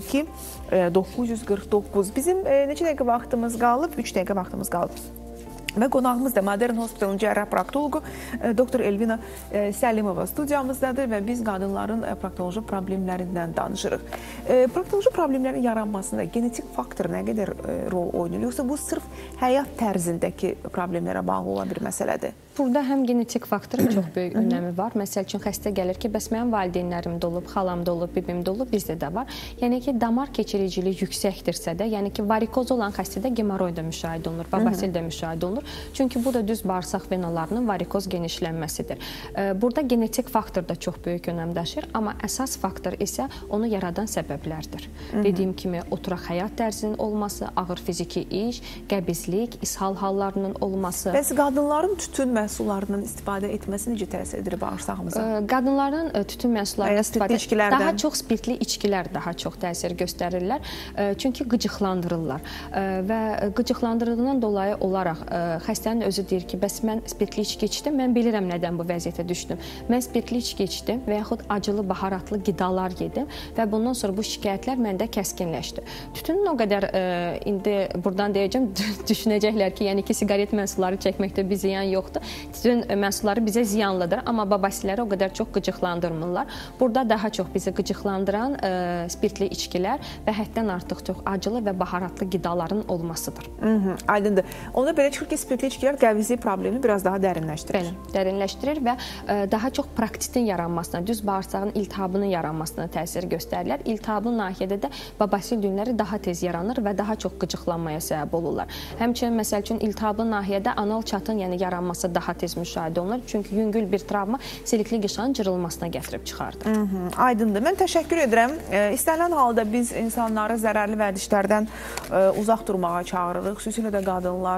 012-949. Bizim neçə dəqiqə vaxtımız qalıb? 3 dəqiqə vaxtımız qalıb. Və qonağımız da Modern Hospital'ın cərrah proktologu Dr. Elvina Səlimova studiyamızdadır və biz qadınların proktoloji problemlərindən danışırıq. Proktoloji problemlərin yaranmasında genetik faktor nə qədər rol oynayır? Yoxsa bu sırf həyat tərzindəki problemlərə bağlı olan bir məsələdir? Burada həm genetik faktorun çox böyük önəmi var. Məsəl üçün xəstə gəlir ki, bəs mənim valideynlərim də olub, xalam da olub, bibim də olub, bizdə də var. Yəni ki, damar keçiriciliyi yüksəkdirsə də, yəni ki, varikoz olan xəstədə gemoroy da müşahidə olunur, babasil də müşahidə olunur. Çünki bu da düz bağırsaq venalarının varikoz genişlənməsidir. Burada genetik faktor da çox böyük önəm daşıyır, amma əsas faktor isə onu yaradan səbəblərdir. Dediyim kimi, oturaq həyat tərzinin olması, ağır fiziki iş, qəbizlik, ishal hallarının olması. Bəs qadınların tütün məhsullarından istifadə etməsi necə təsir edir bağırsağımıza? Qadınların tütün məhsullarından istifadə daha çox spirtli içkilər daha çox təsir göstərirlər. Çünki qıcıqlandırırlar və qıcıqlandırıldığından dolayı olaraq xəstənin özü deyir ki, bəs mən spirtli içki içdim, mən bilirəm nədən bu vəziyyətə düşdüm. Mən spirtli içki içdim və yaxud acılı, baharatlı qidalar yedim və bundan sonra bu şikayətlər məndə kəskinləşdi. Tütünün o qədər indi buradan deyəcəm, düşünəcəklər ki, yəni ki, siqaret məhsulları çəkməkdə bir ziyan yoxdur. Tütün məhsulları bizə ziyanlıdır, amma babasilləri o qədər çox qıcıqlandırmırlar. Burada daha çox bizi qıcıqlandıran spirtli içkilər və həddən artıq çox acılı və baharatlı qidaların olmasıdır. Aydındır. Onda belə çıxır ki, spirtli içkilər qəbizlik problemi biraz daha dərinləşdirir. Bəli, dərinləşdirir və daha çox praktitin yaranmasına, düz bağırsağın iltihabının yaranmasına təsir göstərirlər. İltihablı nahiyədə də babasil düyünləri daha tez yaranır və daha çox qıcıqlanmaya səbəb olurlar. Həmçinin, məsəl üçün, iltihablı nahiyədə anal çatın, yəni yaranması daha tez müşahidə olunur. Çünki yüngül bir travma silikli qışanın cırılmasına gətirib çıxardır. Aydındır. Mən təşəkkür edirəm. İstənilən halda biz insanları zərərli vərdişlərdən uzaq durmağa çağırırıq. Xüsusilə də qadınlar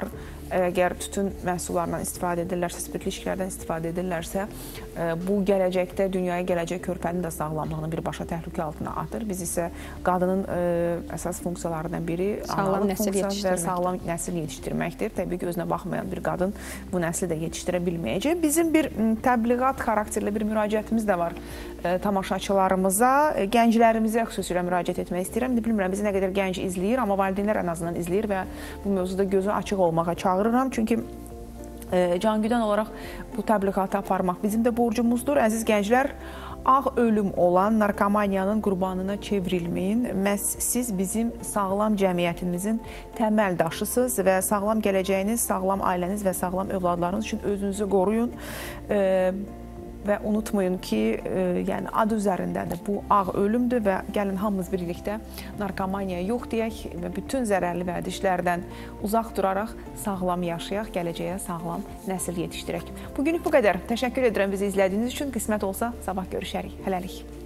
əgər tütün məhsullarından istifadə edirlərsə, spirtli içkilərdən istifadə edirlərsə, bu gələcəkdə dünyaya gələcək körpənin də sağlamlığını birbaşa təhlükə altına atır. Biz isə qadının əsas funksiyalarından biri sağlam nəsil və sağlam nəsil yetişdirməkdir. Təbii ki, özünə baxmayan bir qadın bu nəsli də yetişdirə bilməyəcək. Bizim bir təbliğat xarakterli bir müraciətimiz də var tamaşaçılarımıza, gənclərimizə xüsusilə müraciət etmək istəyirəm. Bilmirəm, bizi nə qədər gənc izləyir, amma valideynlər ən azından izləyir və bu mövzuda gözü açıq olmağa çağırıram. Çünki cangüdən olaraq bu təbliğatı aparmaq bizim də borcumuzdur. Əziz gənclər, ağ ölüm olan narkomaniyanın qurbanına çevrilməyin. Məhz siz bizim sağlam cəmiyyətimizin təməl daşısınız və sağlam gələcəyiniz, sağlam ailəniz və sağlam övladlarınız üçün özünüzü qoruyun. Və unutmayın ki, yəni adı üzərindədir. Bu ağ ölümdür və gəlin hamımız birlikdə narkomaniyaya yox deyək və bütün zərərli vərdişlərdən uzaq duraraq sağlam yaşayaq, gələcəyə sağlam nəsil yetişdirək. Bugünlük bu qədər. Təşəkkür edirəm bizi izlədiyiniz üçün. Qismət olsa sabah görüşərik. Hələlik.